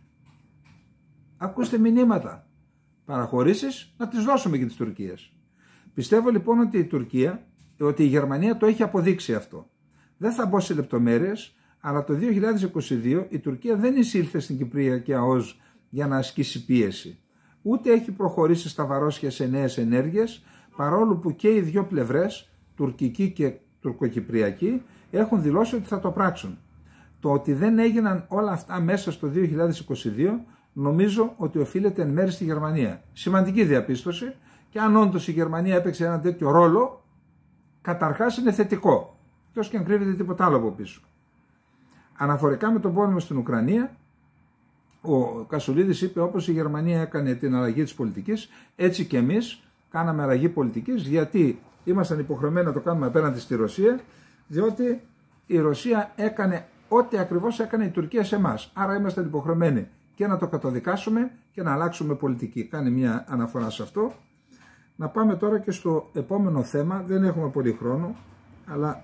Ακούστε μηνύματα. Παραχωρήσεις να τις δώσουμε και της Τουρκίας. Πιστεύω λοιπόν ότι η Γερμανία το έχει αποδείξει αυτό. Δεν θα μπω σε λεπτομέρειες, αλλά το 2022 η Τουρκία δεν εισήλθε στην Κυπριακή ΑΟΣ για να ασκήσει πίεση. Ούτε έχει προχωρήσει στα βαρόσια σε νέες ενέργειες, παρόλο που και οι δύο πλευρές τουρκική και τουρκοκυπριακή, έχουν δηλώσει ότι θα το πράξουν. Το ότι δεν έγιναν όλα αυτά μέσα στο 2022, νομίζω ότι οφείλεται εν μέρει στη Γερμανία. Σημαντική διαπίστωση, και αν όντως η Γερμανία έπαιξε ένα τέτοιο ρόλο, καταρχάς είναι θετικό. Ποιος και αν κρύβεται τίποτα άλλο από πίσω. Αναφορικά με τον πόλεμο στην Ουκρανία, ο Κασουλίδης είπε όπως η Γερμανία έκανε την αλλαγή της πολιτικής, έτσι και εμείς κάναμε αλλαγή πολιτικής, γιατί ήμασταν υποχρεωμένοι να το κάνουμε απέναντι στη Ρωσία, διότι η Ρωσία έκανε ό,τι ακριβώς έκανε η Τουρκία σε εμάς. Άρα ήμασταν υποχρεωμένοι και να το καταδικάσουμε και να αλλάξουμε πολιτική. Κάνει μια αναφορά σε αυτό. Να πάμε τώρα και στο επόμενο θέμα, δεν έχουμε πολύ χρόνο, αλλά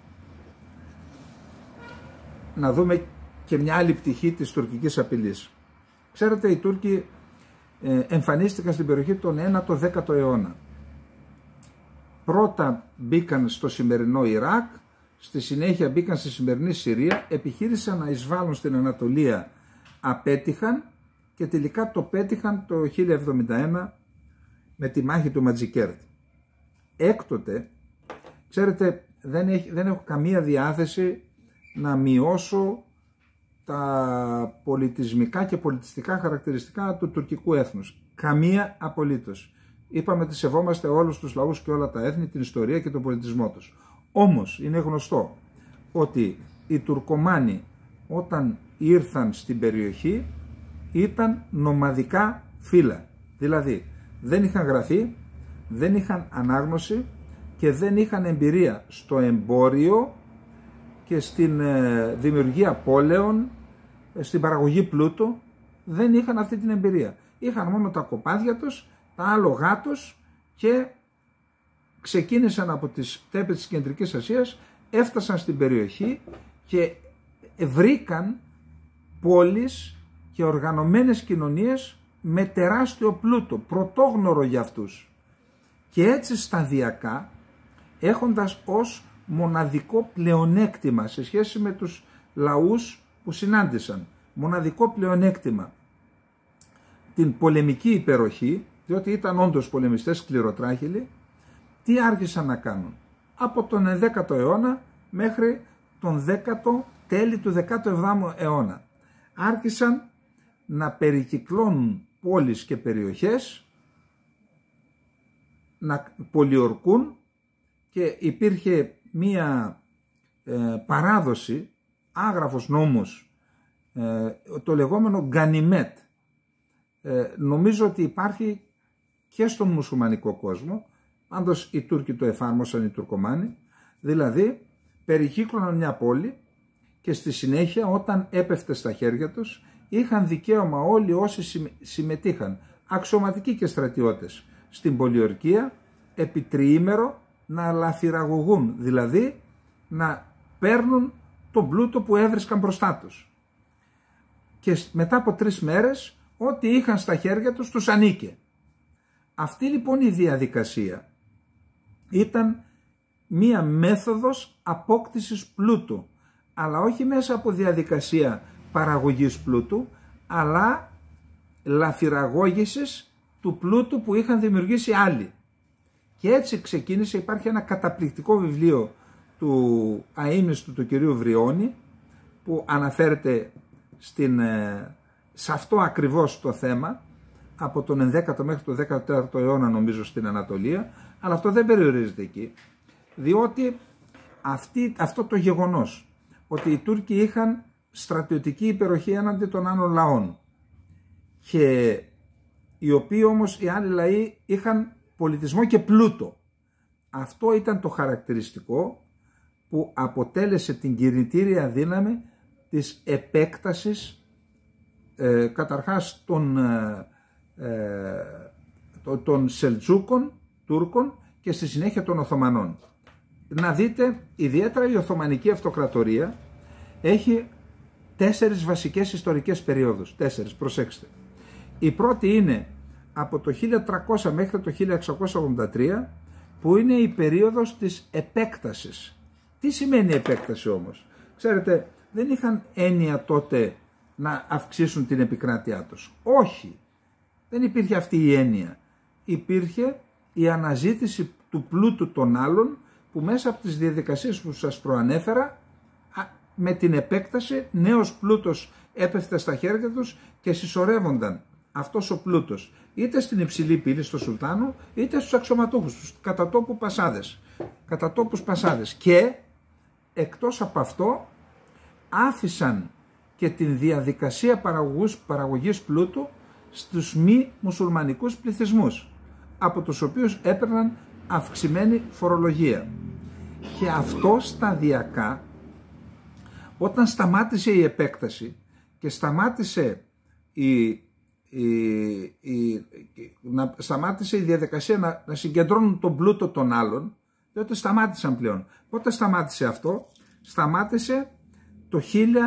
να δούμε και μια άλλη πτυχή της τουρκικής απειλής. Ξέρετε, οι Τούρκοι εμφανίστηκαν στην περιοχή τον 9ο-10ο αιώνα. Πρώτα μπήκαν στο σημερινό Ιράκ, στη συνέχεια μπήκαν στη σημερινή Συρία, επιχείρησαν να εισβάλλουν στην Ανατολία, απέτυχαν και τελικά το πέτυχαν το 1071 με τη μάχη του Ματζικέρτ. Έκτοτε, ξέρετε, δεν έχω καμία διάθεση να μειώσω τα πολιτισμικά και πολιτιστικά χαρακτηριστικά του τουρκικού έθνους. Καμία απολύτως. Είπαμε ότι σεβόμαστε όλους τους λαούς και όλα τα έθνη, την ιστορία και τον πολιτισμό τους. Όμως είναι γνωστό ότι οι Τουρκομάνοι όταν ήρθαν στην περιοχή ήταν νομαδικά φύλλα. Δηλαδή δεν είχαν γραφεί, δεν είχαν ανάγνωση και δεν είχαν εμπειρία στο εμπόριο και στην δημιουργία πόλεων, στην παραγωγή πλούτου. Δεν είχαν αυτή την εμπειρία. Είχαν μόνο τα κοπάδια τους, τα άλογά τους και ξεκίνησαν από τις τέπες της Κεντρικής Ασίας, έφτασαν στην περιοχή και βρήκαν πόλεις και οργανωμένες κοινωνίες με τεράστιο πλούτο, πρωτόγνωρο για αυτούς. Και έτσι σταδιακά, έχοντας ως μοναδικό πλεονέκτημα σε σχέση με τους λαούς που συνάντησαν, μοναδικό πλεονέκτημα την πολεμική υπεροχή, διότι ήταν όντως πολεμιστές σκληροτράχυλοι, τι άρχισαν να κάνουν? Από τον 11ο αιώνα μέχρι τον 10ο, τέλη του 17ου αιώνα. Άρχισαν να περικυκλώνουν πόλεις και περιοχές, να πολιορκούν και υπήρχε μία παράδοση, άγραφος νόμος, το λεγόμενο γκανιμέτ. Νομίζω ότι υπάρχει και στον μουσουλμανικό κόσμο, πάντως οι Τούρκοι το εφάρμοσαν, οι Τουρκομάνοι, δηλαδή περικύκλωναν μια πόλη και στη συνέχεια όταν έπεφτε στα χέρια τους είχαν δικαίωμα όλοι όσοι συμμετείχαν, αξιωματικοί και στρατιώτες, στην πολιορκία επί τριήμερο να λαφυραγωγούν, δηλαδή να παίρνουν τον πλούτο που έβρισκαν μπροστά τους. Και μετά από 3 μέρες ό,τι είχαν στα χέρια τους τους ανήκε. Αυτή λοιπόν η διαδικασία ήταν μία μέθοδος απόκτησης πλούτου, αλλά όχι μέσα από διαδικασία παραγωγής πλούτου, αλλά λαφυραγώγησης του πλούτου που είχαν δημιουργήσει άλλοι. Και έτσι ξεκίνησε, υπάρχει ένα καταπληκτικό βιβλίο του αείμνηστου του κυρίου Βριώνη, που αναφέρεται σε αυτό ακριβώς το θέμα, από τον 11ο μέχρι τον 14ο αιώνα νομίζω στην Ανατολία, αλλά αυτό δεν περιορίζεται εκεί, διότι αυτό το γεγονός ότι οι Τούρκοι είχαν στρατιωτική υπεροχή έναντι των άλλων λαών και οι οποίοι όμως οι άλλοι λαοί είχαν πολιτισμό και πλούτο, αυτό ήταν το χαρακτηριστικό που αποτέλεσε την κινητήρια δύναμη της επέκτασης καταρχάς των Σελτζούκων, Τούρκων και στη συνέχεια των Οθωμανών. Να δείτε, ιδιαίτερα η Οθωμανική Αυτοκρατορία έχει 4 βασικές ιστορικές περιόδους. 4, προσέξτε. Η πρώτη είναι από το 1300 μέχρι το 1683, που είναι η περίοδος της επέκτασης. Τι σημαίνει επέκταση όμως? Ξέρετε, δεν είχαν έννοια τότε να αυξήσουν την επικράτειά τους. Όχι, δεν υπήρχε αυτή η έννοια. Υπήρχε η αναζήτηση του πλούτου των άλλων που μέσα από τις διαδικασίες που σας προανέφερα, με την επέκταση νέος πλούτος έπεφτε στα χέρια τους και συσσωρεύονταν αυτός ο πλούτος είτε στην υψηλή πύλη στο Σουλτάνο, είτε στους αξιωματούχους, στους κατατόπους πασάδες. Και εκτός από αυτό άφησαν και την διαδικασία παραγωγής πλούτου στους μη μουσουλμανικούς πληθυσμούς, από τους οποίους έπαιρναν αυξημένη φορολογία. Και αυτό σταδιακά, όταν σταμάτησε η επέκταση και σταμάτησε σταμάτησε η διαδικασία να συγκεντρώνουν τον πλούτο των άλλων, διότι σταμάτησαν πλέον. Πότε σταμάτησε αυτό? Σταμάτησε το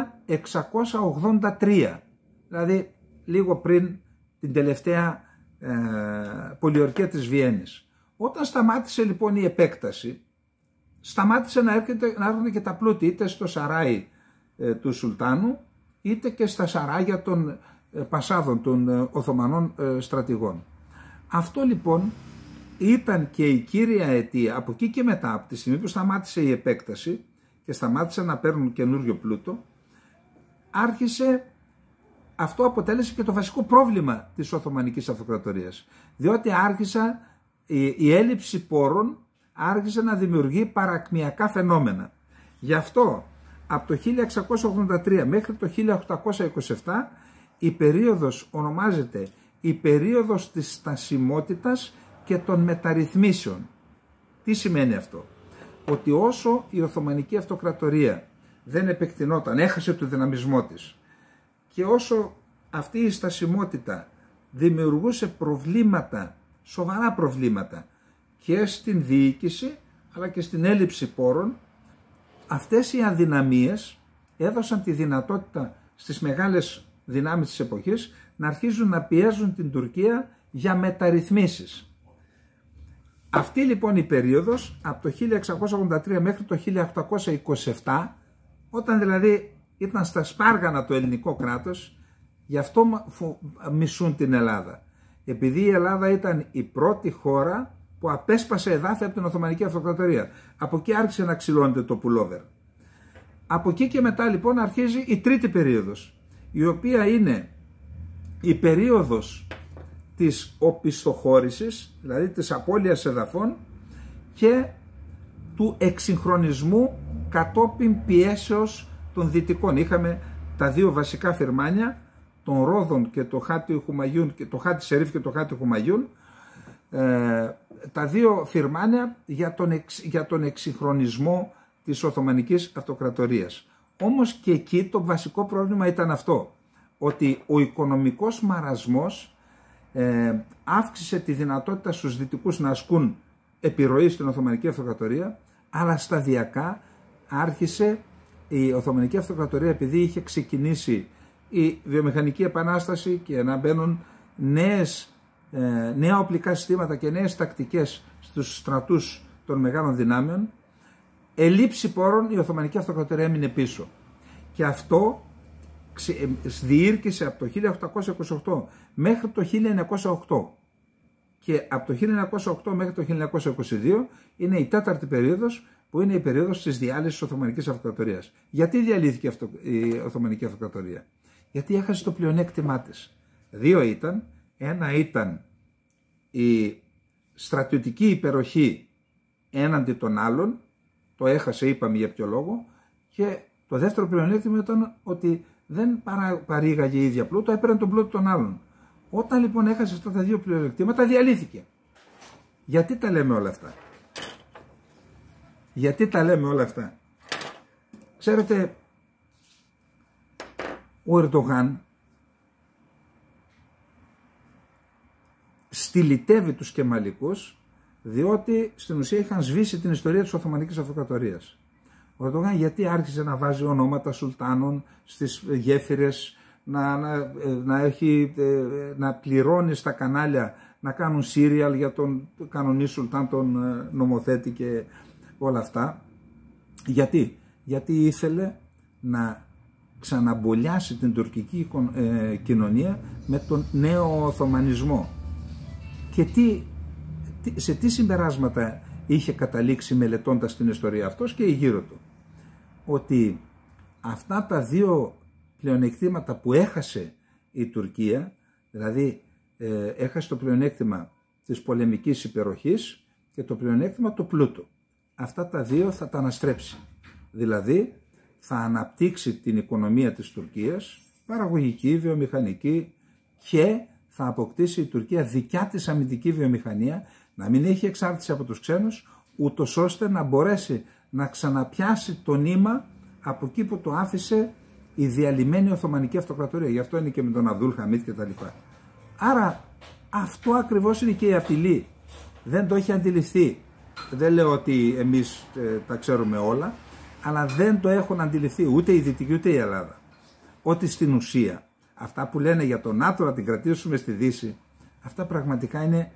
1683, δηλαδή λίγο πριν την τελευταία πολιορκία της Βιέννης. Όταν σταμάτησε λοιπόν η επέκταση, σταμάτησε να έρχονται και τα πλούτη είτε στο σαράι του Σουλτάνου, είτε και στα σαράγια των πασάδων, των Οθωμανών στρατηγών. Αυτό λοιπόν ήταν και η κύρια αιτία. Από εκεί και μετά, από τη στιγμή που σταμάτησε η επέκταση και σταμάτησαν να παίρνουν καινούριο πλούτο, αυτό αποτέλεσε και το βασικό πρόβλημα της Οθωμανικής Αυτοκρατορίας, διότι η έλλειψη πόρων άρχισε να δημιουργεί παρακμιακά φαινόμενα. Γι' αυτό από το 1683 μέχρι το 1827 η περίοδος ονομάζεται η περίοδος της στασιμότητας και των μεταρρυθμίσεων. Τι σημαίνει αυτό? Ότι όσο η Οθωμανική Αυτοκρατορία δεν επεκτηνόταν, έχασε το δυναμισμό της, και όσο αυτή η στασιμότητα δημιουργούσε προβλήματα, σοβαρά προβλήματα και στην διοίκηση αλλά και στην έλλειψη πόρων, αυτές οι αδυναμίες έδωσαν τη δυνατότητα στις μεγάλες δυνάμεις της εποχής να αρχίζουν να πιέζουν την Τουρκία για μεταρρυθμίσεις. Αυτή λοιπόν η περίοδος από το 1683 μέχρι το 1827, όταν δηλαδή ήταν στα σπάργανα το ελληνικό κράτος, γι' αυτό μισούν την Ελλάδα. Επειδή η Ελλάδα ήταν η πρώτη χώρα που απέσπασε εδάφη από την Οθωμανική Αυτοκρατορία. Από εκεί άρχισε να ξυλώνεται το πουλόβερ. Από εκεί και μετά λοιπόν αρχίζει η τρίτη περίοδος, η οποία είναι η περίοδος της οπισθοχώρησης, δηλαδή της απώλειας εδαφών και του εξυγχρονισμού κατόπιν πιέσεως των δυτικών. Είχαμε τα δύο βασικά φυρμάνια, των Ρόδων και το Χάτι Χουμαγιούν, και το Χάτι Σερίφ και το Χάτι Χουμαγιούν, τα δύο φυρμάνια για τον εξυγχρονισμό της Οθωμανικής Αυτοκρατορίας. Όμως και εκεί το βασικό πρόβλημα ήταν αυτό, ότι ο οικονομικός μαρασμός αύξησε τη δυνατότητα στους δυτικούς να ασκούν επιρροή στην Οθωμανική Αυτοκρατορία, αλλά σταδιακά άρχισε η Οθωμανική Αυτοκρατορία, επειδή είχε ξεκινήσει η βιομηχανική επανάσταση και να μπαίνουν νέα οπλικά συστήματα και νέες τακτικές στους στρατούς των μεγάλων δυνάμεων, ελήψη πόρων η Οθωμανική Αυτοκρατορία έμεινε πίσω. Και αυτό διήρκησε από το 1828 μέχρι το 1908. Και από το 1908 μέχρι το 1922 είναι η τέταρτη περίοδος, που είναι η περίοδος της διάλυσης της Οθωμανικής Αυτοκρατορίας. Γιατί διαλύθηκε η Οθωμανική Αυτοκρατορία? Γιατί έχασε το πλεονέκτημά της. Δύο ήταν. Ένα ήταν η στρατιωτική υπεροχή έναντι των άλλων, το έχασε, είπαμε για ποιο λόγο, και το δεύτερο πλεονέκτημα ήταν ότι δεν παρήγαγε η ίδια πλούτο, έπαιρνε τον πλούτο των άλλων. Όταν λοιπόν έχασε αυτά τα δύο πλεονεκτήματα, διαλύθηκε. Γιατί τα λέμε όλα αυτά? Γιατί τα λέμε όλα αυτά? Ξέρετε, ο Ερντογάν στυλιτεύει τους Κεμαλικούς, διότι στην ουσία είχαν σβήσει την ιστορία της Οθωμανικής Αυτοκρατορίας. Ο Ερντογάν γιατί άρχισε να βάζει ονόματα σουλτάνων στις γέφυρες, να πληρώνει στα κανάλια να κάνουν σύριαλ για τον κανονή σουλτάν, τον νομοθέτη και όλα αυτά? Γιατί ήθελε να ξαναμπολιάσει την τουρκική κοινωνία με τον νέο Οθωμανισμό. Και σε τι συμπεράσματα είχε καταλήξει μελετώντας την ιστορία αυτός και η γύρω του. Ότι αυτά τα δύο πλεονεκτήματα που έχασε η Τουρκία, δηλαδή έχασε το πλεονέκτημα της πολεμικής υπεροχής και το πλεονέκτημα του πλούτου. Αυτά τα δύο θα τα αναστρέψει. Δηλαδή θα αναπτύξει την οικονομία της Τουρκίας, παραγωγική, βιομηχανική, και θα αποκτήσει η Τουρκία δικιά της αμυντική βιομηχανία, να μην έχει εξάρτηση από τους ξένους, ούτως ώστε να μπορέσει να ξαναπιάσει το νήμα από εκεί που το άφησε η διαλυμένη Οθωμανική Αυτοκρατορία. Γι' αυτό είναι και με τον Αμπτούλ Χαμίδ και τα λοιπά. Άρα αυτό ακριβώς είναι και η απειλή. Δεν το έχει αντιληφθεί. Δεν λέω ότι εμείς τα ξέρουμε όλα, αλλά δεν το έχουν αντιληφθεί ούτε η Δυτική ούτε η Ελλάδα. Ότι στην ουσία αυτά που λένε για το ΝΑΤΟ να την κρατήσουμε στη Δύση, αυτά πραγματικά είναι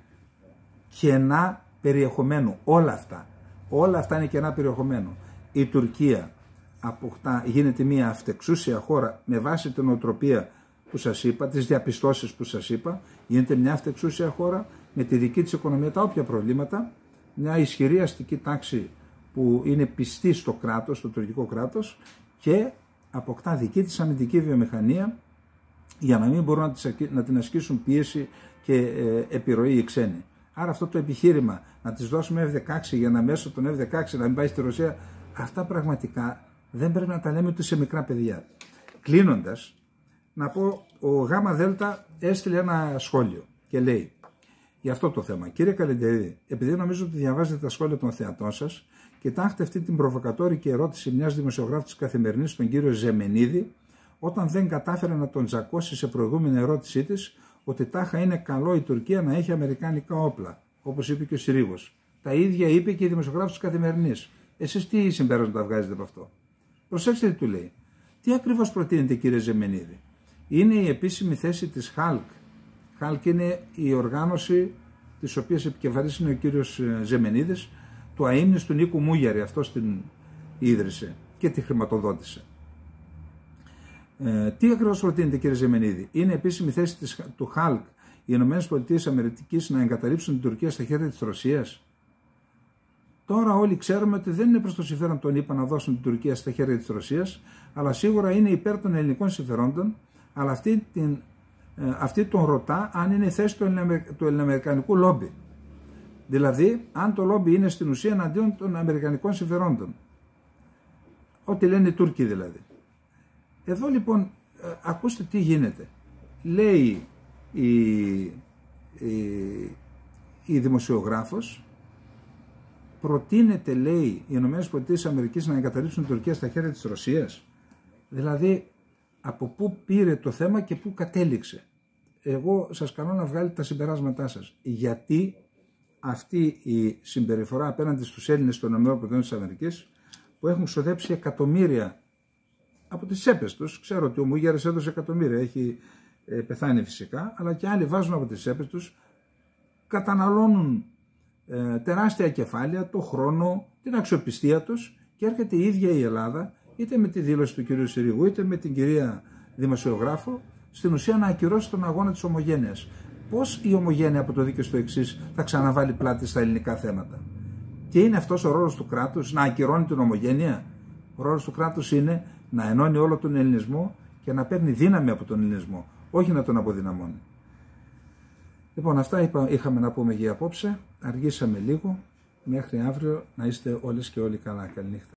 κενά περιεχομένου. Όλα αυτά είναι κενά περιεχομένου. Η Τουρκία γίνεται μια αυτεξούσια χώρα με βάση την οτροπία που σας είπα, τις διαπιστώσεις που σας είπα, γίνεται μια αυτεξούσια χώρα με τη δική της οικονομία, τα όποια προβλήματα, μια ισχυρή αστική τάξη που είναι πιστή στο κράτος, στο τουρκικό κράτος, και αποκτά δική της αμυντική βιομηχανία για να μην μπορούν να την ασκήσουν πίεση και επιρροή οι ξένοι. Άρα αυτό το επιχείρημα να της δώσουμε F-16 για να μέσω των F-16 να μην πάει στη Ρωσία, αυτά πραγματικά δεν πρέπει να τα λέμε ούτε σε μικρά παιδιά. Κλείνοντας, να πω, ο ΓΔ έστειλε ένα σχόλιο και λέει για αυτό το θέμα: κύριε Καλλιντερίδη, επειδή νομίζω ότι διαβάζετε τα σχόλια των θεατών σας, κοιτάξτε αυτή την προβοκατόρικη ερώτηση μιας δημοσιογράφου της Καθημερινής, τον κύριο Ζεμενίδη, όταν δεν κατάφερε να τον τζακώσει σε προηγούμενη ερώτησή της ότι τάχα είναι καλό η Τουρκία να έχει αμερικάνικα όπλα, όπως είπε και ο Συρίγος. Τα ίδια είπε και η δημοσιογράφος της Καθημερινής. Εσείς τι συμπέρασματα βγάζετε από αυτό? Προσέξτε τι του λέει. Τι ακριβώς προτείνετε, κύριε Ζεμενίδη? Είναι η επίσημη θέση της ΧΑΛΚ. ΧΑΛΚ είναι η οργάνωση της οποίας επικεφαλής είναι ο κύριος Ζεμενίδης, του αείμνηστου Νίκου Μούγιαρη. Αυτός την ίδρυσε και τη χρηματοδότησε. Τι ακριβώς προτείνετε, κύριε Ζεμενίδη? Είναι επίσημη θέση του ΧΑΛΚ οι ΗΠΑ να εγκαταλείψουν την Τουρκία στα χέρια της Ρωσίας? Τώρα όλοι ξέρουμε ότι δεν είναι προς το συμφέρον των ΗΠΑ να δώσουν την Τουρκία στα χέρια της Ρωσίας, αλλά σίγουρα είναι υπέρ των ελληνικών συμφερόντων, αλλά αυτή τον ρωτά αν είναι η θέση του ελληνοαμερικανικού λόμπι. Δηλαδή, αν το λόμπι είναι στην ουσία εναντίον των αμερικανικών συμφερόντων. Ό,τι λένε οι Τούρκοι δηλαδή. Εδώ λοιπόν, ακούστε τι γίνεται. Λέει η δημοσιογράφος, προτείνεται, λέει, οι ΗΠΑ να εγκαταλείψουν την Τουρκία στα χέρια της Ρωσίας. Δηλαδή, από πού πήρε το θέμα και πού κατέληξε? Εγώ σας καλώ να βγάλετε τα συμπεράσματά σας. Γιατί αυτή η συμπεριφορά απέναντι στους Έλληνες των ΗΠΑ, που έχουν ξοδέψει εκατομμύρια από τις τσέπες τους, ξέρω ότι ο Μούγιαρης έδωσε εκατομμύρια, έχει πεθάνει φυσικά, αλλά και άλλοι βάζουν από τις τσέπες τους, καταναλώνουν τεράστια κεφάλαια, το χρόνο, την αξιοπιστία τους, και έρχεται η ίδια η Ελλάδα, είτε με τη δήλωση του κυρίου Συρίγου, είτε με την κυρία δημοσιογράφο, στην ουσία να ακυρώσει τον αγώνα της ομογένειας. Πώς η ομογένεια από το δίκαιο στο εξής θα ξαναβάλει πλάτη στα ελληνικά θέματα? Και είναι αυτός ο ρόλος του κράτους, να ακυρώνει την ομογένεια? Ο ρόλος του κράτους είναι να ενώνει όλο τον ελληνισμό και να παίρνει δύναμη από τον ελληνισμό, όχι να τον αποδυναμώνει. Λοιπόν, αυτά είχαμε να πούμε για απόψε. Αργήσαμε λίγο. Μέχρι αύριο να είστε όλες και όλοι καλά. Καληνύχτα.